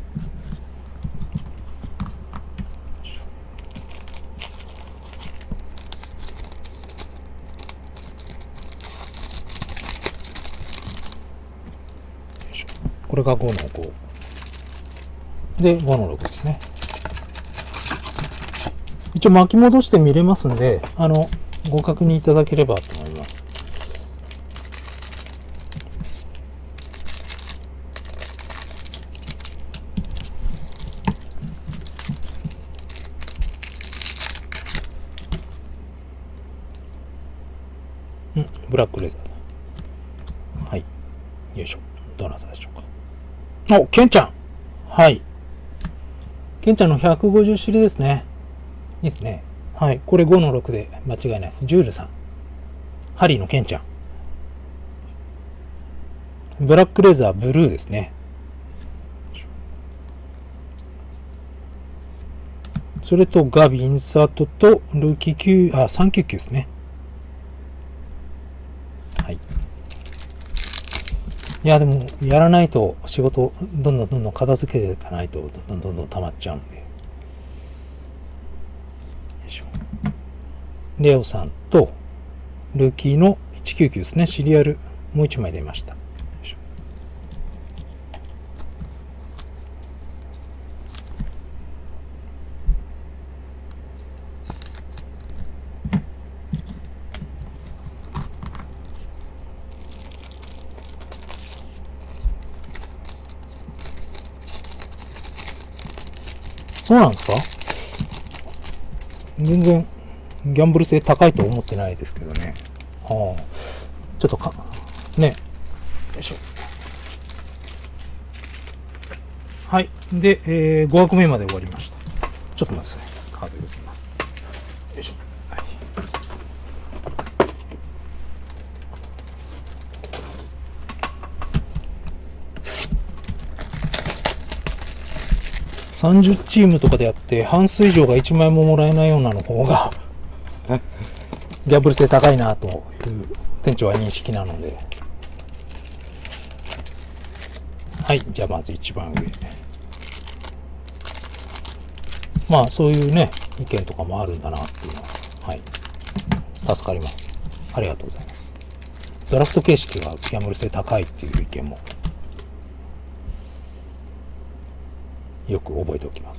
これが5の5。で、5の6ですね。一応巻き戻して見れますんで、ご確認いただければと思います。ブラックレザーだ。はい。よいしょ。どなたでしょうか。お、ケンちゃん。はい。ケンちゃんの150種類ですね。いいですね。はい。これ5の6で間違いないです。ジュールさん。ハリーのケンちゃん。ブラックレザーブルーですね。それとガビインサートとルーキー399ですね。はい。いや、でも、やらないと仕事、どんどん片付けていかないと、どんどん溜まっちゃうんで。よいしょ。レオさんと、ルーキーの199ですね。シリアル、もう1枚出ました。よいしょ。そうなんですか？全然ギャンブル性高いと思ってないですけどね。ちょっとね。よいしょ。はい。で、5枠目まで終わりました。ちょっと待ってください。カード入れてみます。よいしょ。はい。30チームとかでやって半数以上が1枚ももらえないようなの方がギャンブル性高いなという店長は認識なので、はい。じゃあまず一番上、まあそういうね、 意見とかもあるんだなっていうのは、はい、助かります。ありがとうございます。ドラフト形式がギャンブル性高いっていう意見もよく覚えておきます。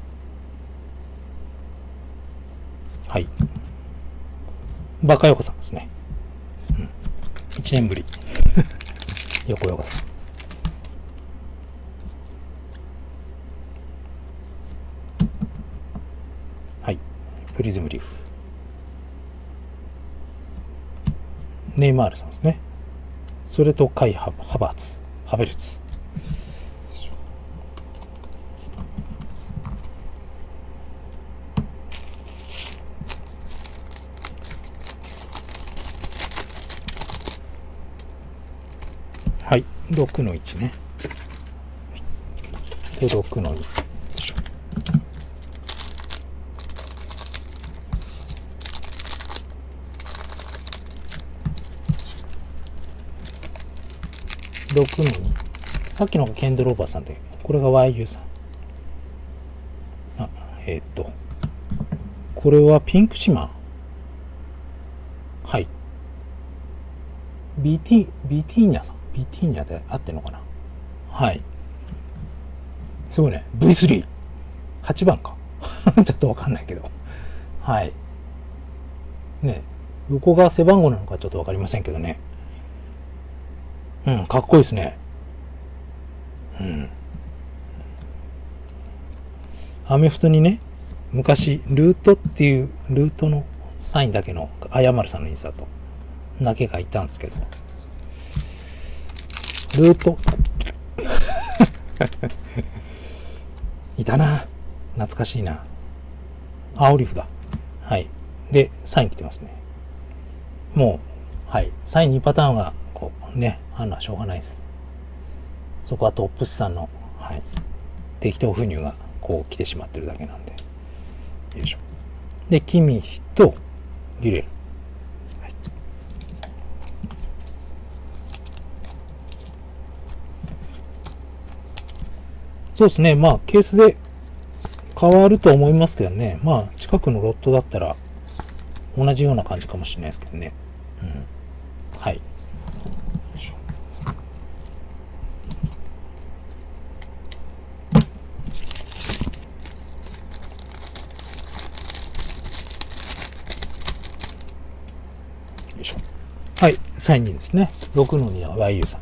はい。バカヨコさんですね。1年ぶり。横ヨコさん。はい。プリズムリーフ。ネイマールさんですね。それとカイ・ハベルツ。はい。6の1ね。で、6の2。6の2。さっきのケンドローバーさんで、これが YU さん。これはピンクシマー。はい。ビティーニャさん。ビティーニャで合ってんのかな。はい。すごいね。V3。8番か。ちょっとわかんないけど。はい。ね、横が背番号なのかちょっとわかりませんけどね。うん、かっこいいですね。うん。アメフトにね、昔、ルートっていう、ルートのサインだけの、あやまるさんのインサートだけがいたんですけど、ルート、いたな。懐かしいな。青リフだ。はい。で、サイン来てますね。もう、はい。サイン2パターンが、こう、ね、あんのはしょうがないです。そこはトップスさんの、はい。適当不入が、こう来てしまってるだけなんで。よいしょ。で、キミヒとギレル。はい、そうですね。まあ、ケースで変わると思いますけどね。まあ、近くのロットだったら、同じような感じかもしれないですけどね。うん。はい。よいしょ。よいしょ。はい。サイン2ですね。6の2は YU さん。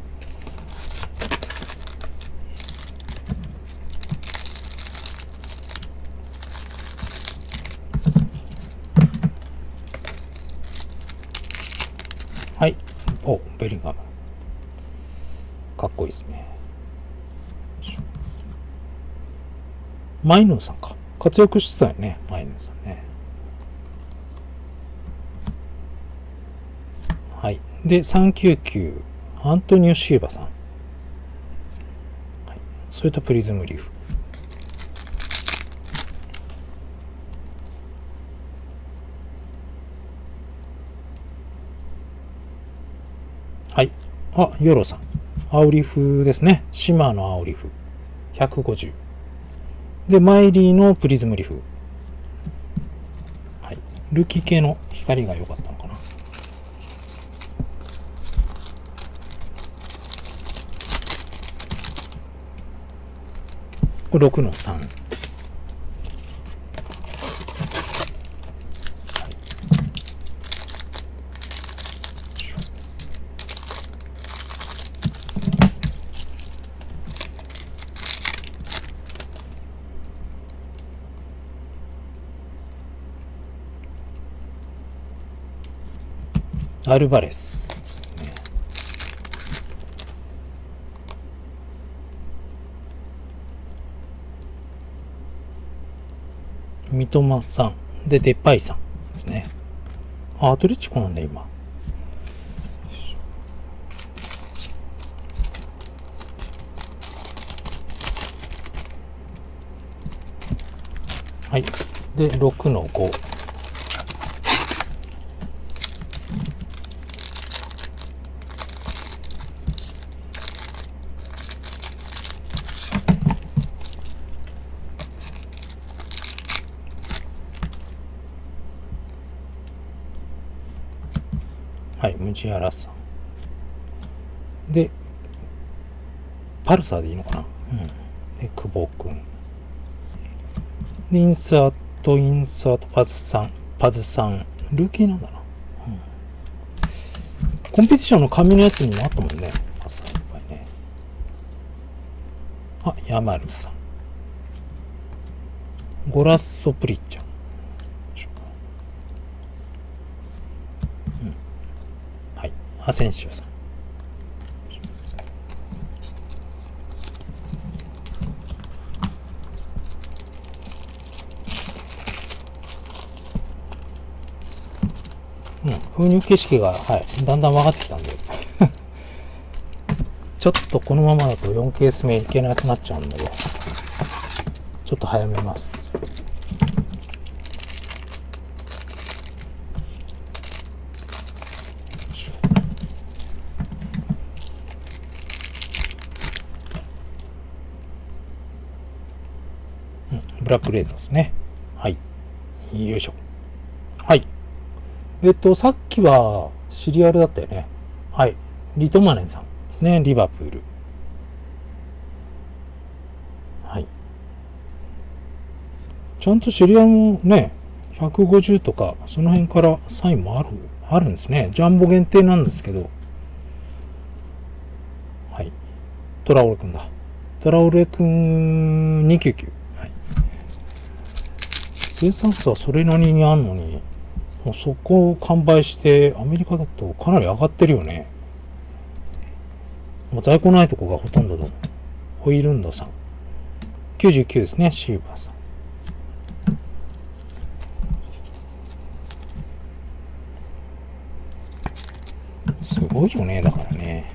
はい。お、ベリンガム。かっこいいですね。マイヌーさんか。活躍してたよね。マイヌーさんね。はい。で、399、アントニオ・シーバさん。はい。それとプリズムリーフ。はい。あ、ヨロさん。青リフですね。シマーの青リフ。150。で、マイリーのプリズムリフ。はい。ルキ系の光が良かったのかな。これ6の3。アルバレスですね。三笘さん。で、デパイさんですね。あ、アトレチコなんだ、今。はい。で、6の5。 はい、ムジアラさん。で、パルサーでいいのかな。うん。で、久保くん。で、インサート、パズさん。ルーキーなんだな。うん。コンペティションの紙のやつにもあったもんね。パスさんいっぱいね。あ、ヤマルさん。ゴラッソプリッチャー。うん。はい。アセンシオさん。封入形式が、はい、だんだん分かってきたんでちょっとこのままだと4ケース目いけなくなっちゃうんで、ちょっと早めます。ブラックレーザーですね。はい。よいしょ。はい。さっきはシリアルだったよね。はい。リトマネンさんですね。リバプール。はい。ちゃんとシリアルもね、150とか、その辺からサインもあるんですね。ジャンボ限定なんですけど。はい。トラオレくんだ。トラオレくん299。はい。生産数はそれなりにあんのに、もうそこを完売してアメリカだとかなり上がってるよね。もう在庫ないとこがほとんどだ。ホイールンドさん。99ですね、シーバーさん。すごいよね、だからね。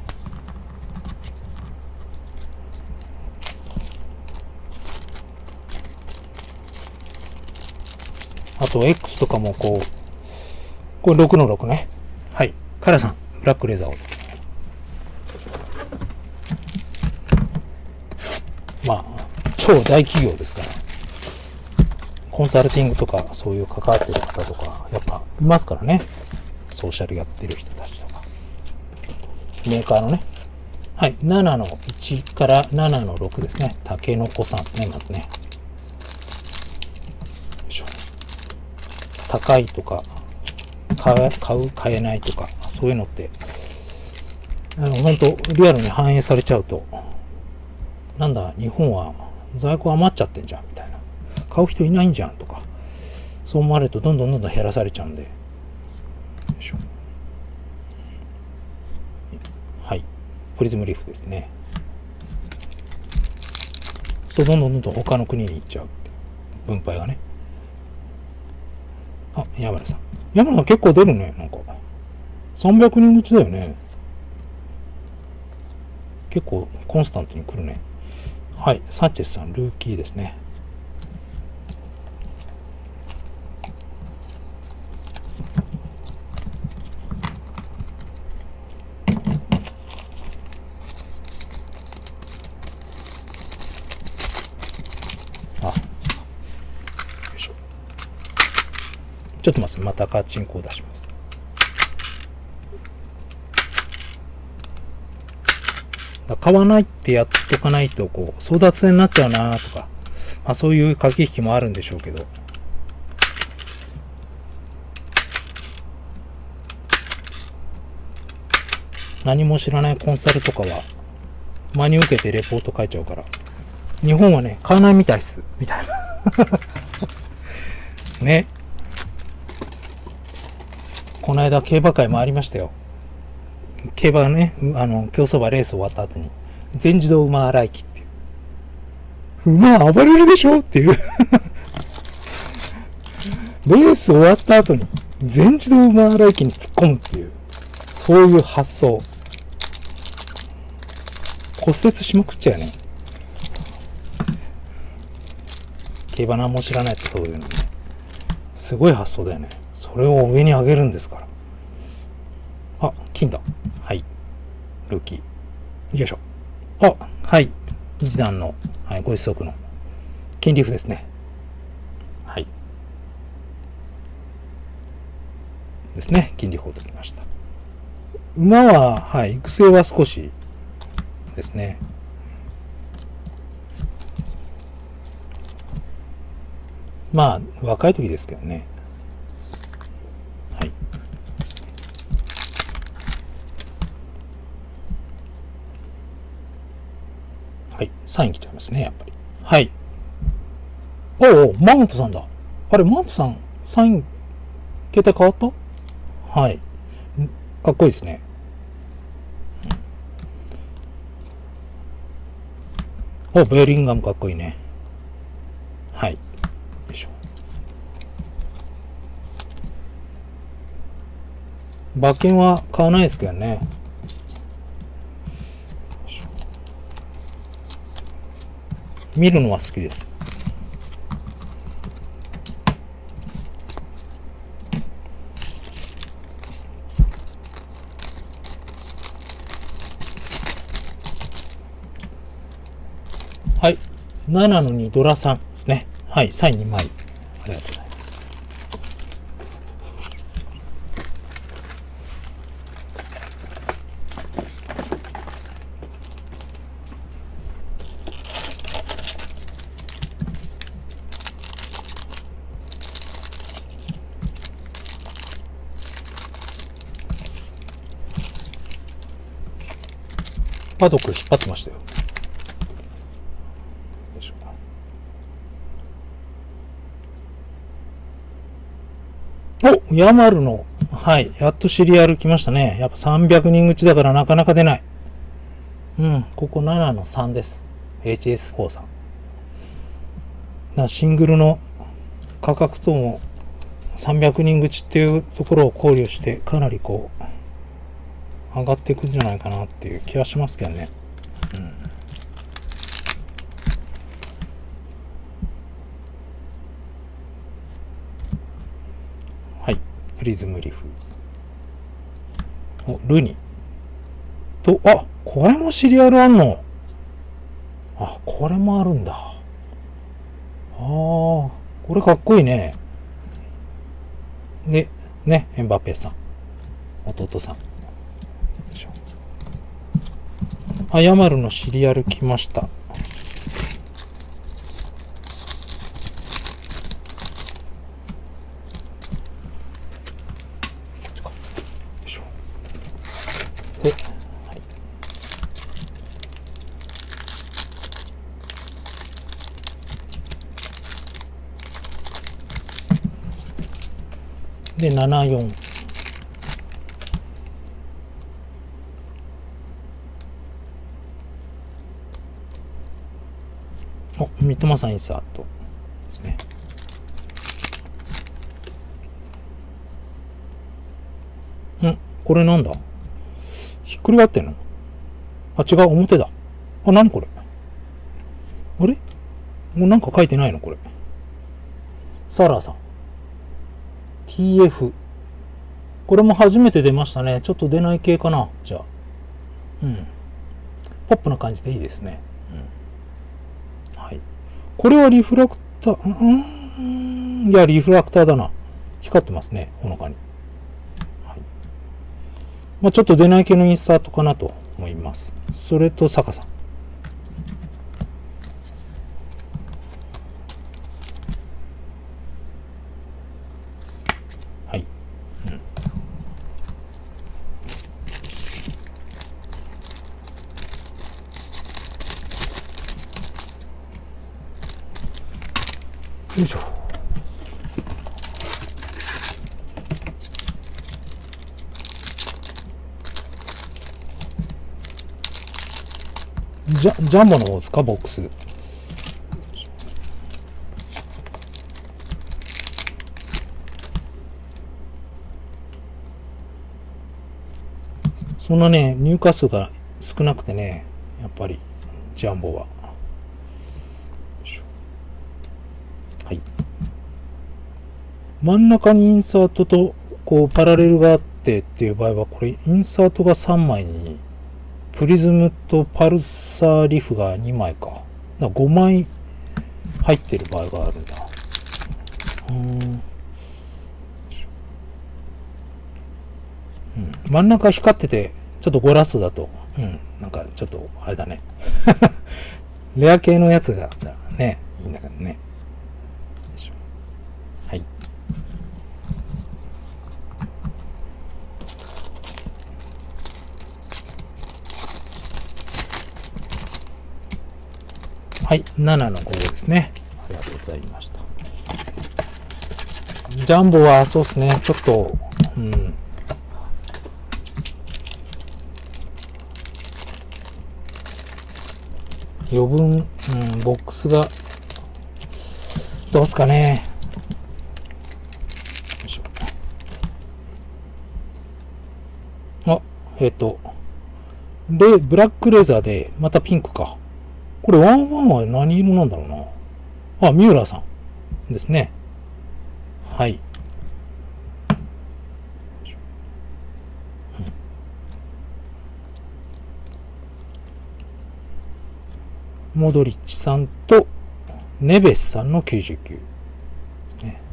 あと X とかもこれ6の6ね。はい。カラさん、ブラックレザーを。まあ、超大企業ですから。コンサルティングとか、そういう関わってる方とか、やっぱいますからね。ソーシャルやってる人たちとか。メーカーのね。はい。7の1から7の6ですね。タケノコさんですね、まずね。よいしょ。高いとか、買えないとか、そういうのって、本当リアルに反映されちゃうと、なんだ、日本は在庫余っちゃってんじゃん、みたいな。買う人いないんじゃん、とか。そう思われると、どんどん減らされちゃうんで。よいしょ。はい。プリズムリーフですね。そう、どんどん他の国に行っちゃう。分配がね。あ、山田さん。山田さん結構出るね、なんか。300人口だよね。結構コンスタントに来るね。はい。サンチェスさん、ルーキーですね。あ、よいしょ。ちょっと待って、またカチンコを出します。買わないってやっとかないと、争奪戦になっちゃうなとか、まあそういう駆け引きもあるんでしょうけど。何も知らないコンサルとかは、真に受けてレポート書いちゃうから。日本はね、買わないみたいっす。みたいな。ね。この間競馬会もありましたよ。競馬ね、競走馬レース終わった後に、全自動馬来機っていう。馬暴れるでしょっていう。レース終わった後に、全自動馬来機に突っ込むっていう、そういう発想。骨折しまくっちゃうよね。競馬何も知らないってそういうのね。すごい発想だよね。それを上に上げるんですから。あ、金だ。はい。ルーキー。よいしょ。あ、はい。一段の、はい、ご子息の金リーフですね。はい。ですね。金リーフを取りました。 馬は、はい、育成は少しですね。まあ、若い時ですけどね。はい。はい。3位来ちゃいますね、やっぱり。はい。おお、マウントさんだ。あれ、マウントさん、サイン、携帯変わったはい。かっこいいですね。お、ベリンガムかっこいいね。はい。よいしょ。馬券は買わないですけどね。見るのは好きです。はい。7の2ドラ3ですね。はい。サイン2枚。ありがとうございます。パドック引っ張ってましたよ。お、ヤマルの、はい、やっとシリアル来ましたね。やっぱ300人口だからなかなか出ない。うん、ここ7の3です。HS4 さん。シングルの価格とも300人口っていうところを考慮して、かなりこう、上がっていくんじゃないかなっていう気はしますけどね。うん。はい。プリズムリフ。お、ルニ。と、あ、これもシリアルあんの。あ、これもあるんだ。ああ、これかっこいいね。で、ね、エンバペさん。弟さん。あ、ヤマルのシリアル来ました。で、はい。で、74。お、三笘さんインサートですね。これなんだ？ひっくり返ってんの？あ、違う、表だ。あ、なにこれ？あれ？もうなんか書いてないのこれ。サラーさん。TF。これも初めて出ましたね。ちょっと出ない系かな。じゃあ。うん。ポップな感じでいいですね。うん。はい。これはリフラクター、いや、リフラクターだな。光ってますね。ほのかに。はい。まあちょっと出ない系のインスタートかなと思います。それと、坂さん。はい。うん。よいしょ。ジャンボの方ですか、ボックス。そんなね、入荷数が少なくてね、やっぱり、ジャンボは。はい。真ん中にインサートと、こう、パラレルがあってっていう場合は、これ、インサートが3枚に、プリズムとパルサーリフが2枚か。だから5枚入ってる場合があるんだ。 真ん中光ってて、ちょっとゴラストだと、なんかちょっと、あれだね。レア系のやつがあったらね、いいんだけどね。はい。はい、7の5ですね。ありがとうございました。ジャンボはそうですね、ちょっと、余分、ボックスが、どうすかね。よいしょ。あ、ブラックレザーで、またピンクか。これ、ワンワンは何色なんだろうな。あ、三浦さんですね。はい。モドリッチさんとネベスさんの99ですね。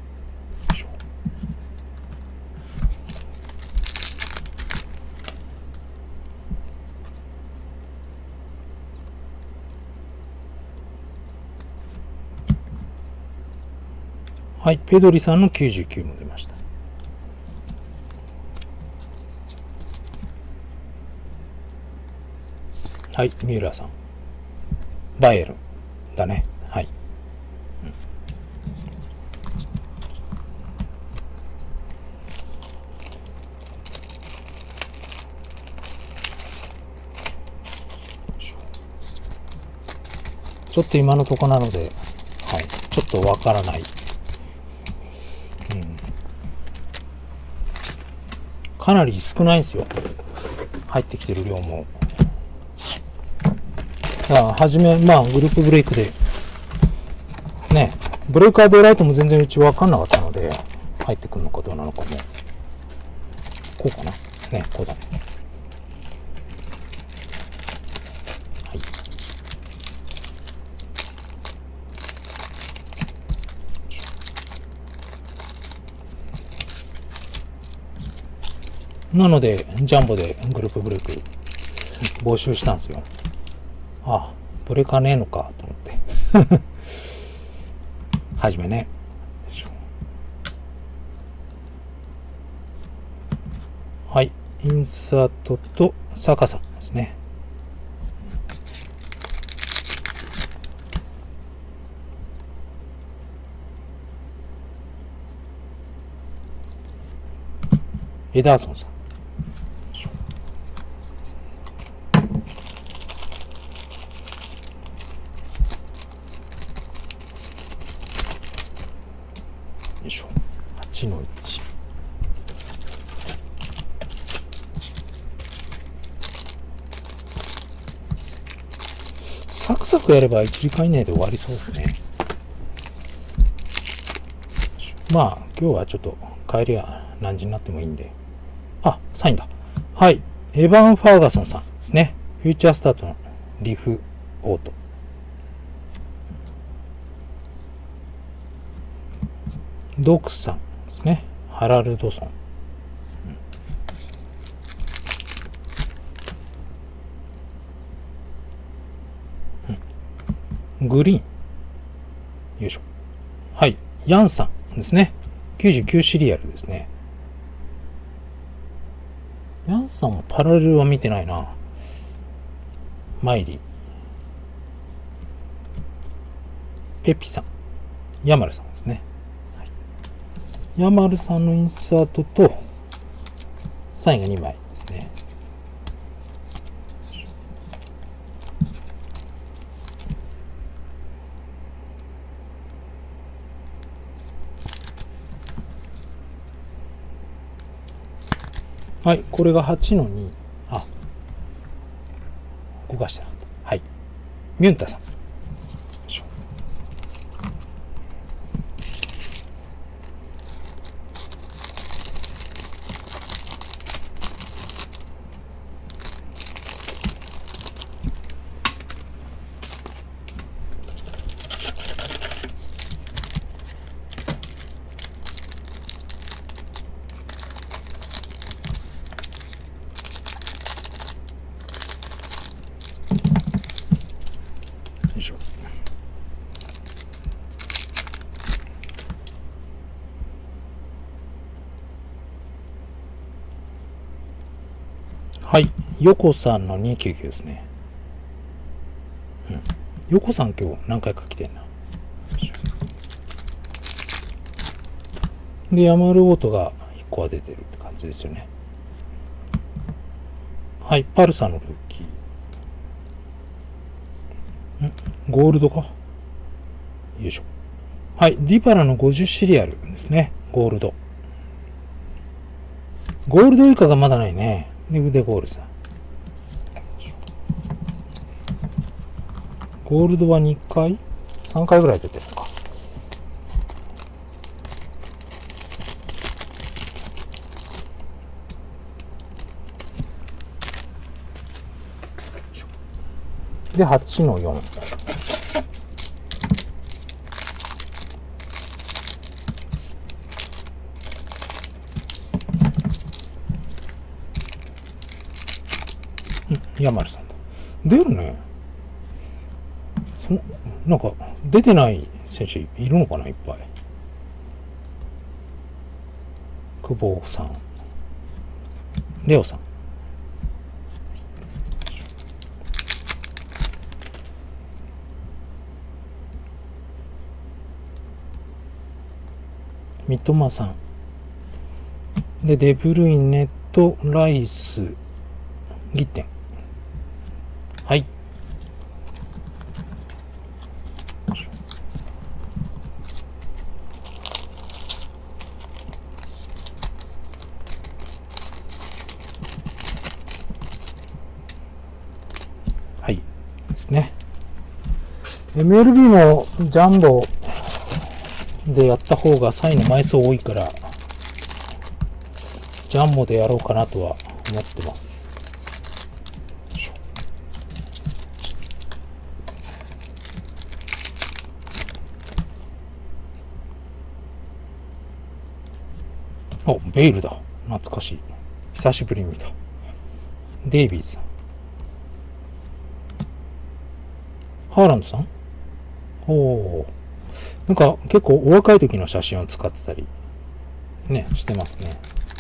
はい、ペドリさんの99も出ました。はい、三浦さん。バイエルンだね。はい。ちょっと今のとこなので、はい、ちょっとわからない。かなり少ないですよ。入ってきてる量も。はじめ、グループブレイクで、ね、ブレイカーデライトも全然うちわかんなかったので、入ってくるのかどうなのかも。こうかなね、こうだね。はい。なので、ジャンボでグループブレイク募集したんですよ。あ、ブレーカーねえのかと思って。はじめね。はい。インサートと逆さですね。エダーソンさん。よいしょ。8の1。サクサクやれば1時間以内で終わりそうですね。今日はちょっと帰りは何時になってもいいんで。あ、サインだ。はい。エヴァン・ファーガソンさんですね。フューチャースタートのリフオート。ドクさんですね。ハラルドソン。グリーン。よいしょ。はい。ヤンさんですね。99シリアルですね。ヤンさんもパラレルは見てないな。マイリー。ペピさん。ヤマルさんですね。はい、ヤマルさんのインサートと、サインが2枚ですね。はい、これが8の2。あ、動かしてなかった。はい。ミュンタさん。 はい。ヨコさんの299ですね。うん。ヨコさん今日何回か来てんな。で、ヤマルオートが1個は出てるって感じですよね。はい。パルサのルーキー。ゴールドか。よいしょ。はい。ディパラの50シリアルですね。ゴールド。ゴールド以下がまだないね。で、腕ゴールさ。ゴールドは2回 ?3 回ぐらい出てるのか。で、8の4。ヤマルさんだ。出るね。なんか、出てない選手いるのかな、いっぱい。久保さん。レオさん。三笘さん。で、デブルイネとライス、ギッテン。はい。はい。ですね。MLB もジャンボでやった方がサインの枚数多いから、ジャンボでやろうかなとは思ってます。お、ベイルだ。懐かしい。久しぶりに見た。デイビーズさん。ハーランドさん。おお。なんか結構お若い時の写真を使ってたり、ね、してますね。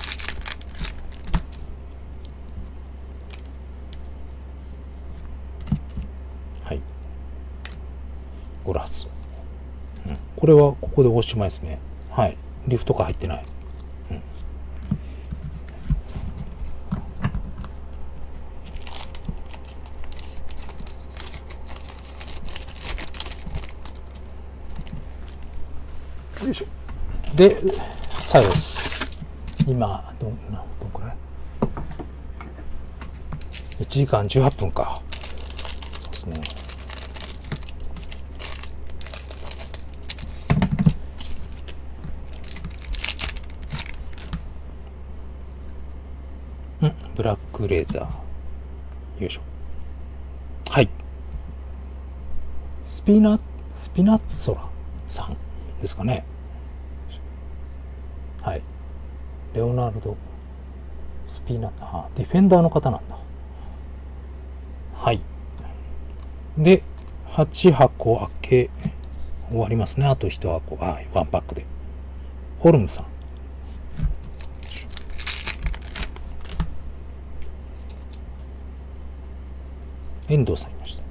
はい。ゴラス。これはここでおしまいですね。はい。リフトが入ってない。よいしょ。で、最後です。今、どんくらい ?1 時間18分か。そうですね。ブラックレーザー。よいしょ。はい。スピナッツォラさんですかね。はい。レオナルド・スピナ、ディフェンダーの方なんだ。はい。で、8箱開け終わりますね。あと1箱。はい。1パックで。ホルムさん。遠藤さんいました。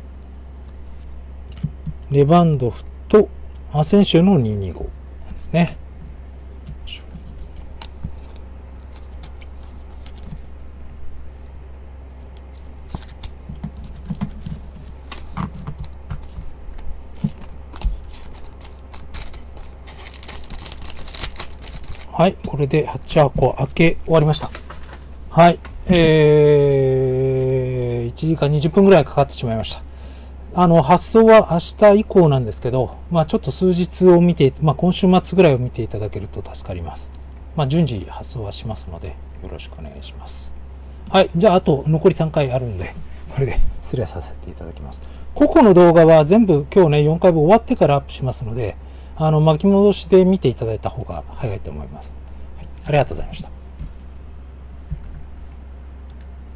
レバンドフとアセンシオの225ですね。はい、これで8箱開け終わりました。はい、1時間20分ぐらいかかってしまいました。発送は明日以降なんですけど、ちょっと数日を見て、今週末ぐらいを見ていただけると助かります。順次発送はしますので、よろしくお願いします。はい、じゃあ、あと残り3回あるんで、これで失礼させていただきます。個々の動画は全部今日ね、4回分終わってからアップしますので、巻き戻しで見ていただいた方が早いと思います。はい、ありがとうございました。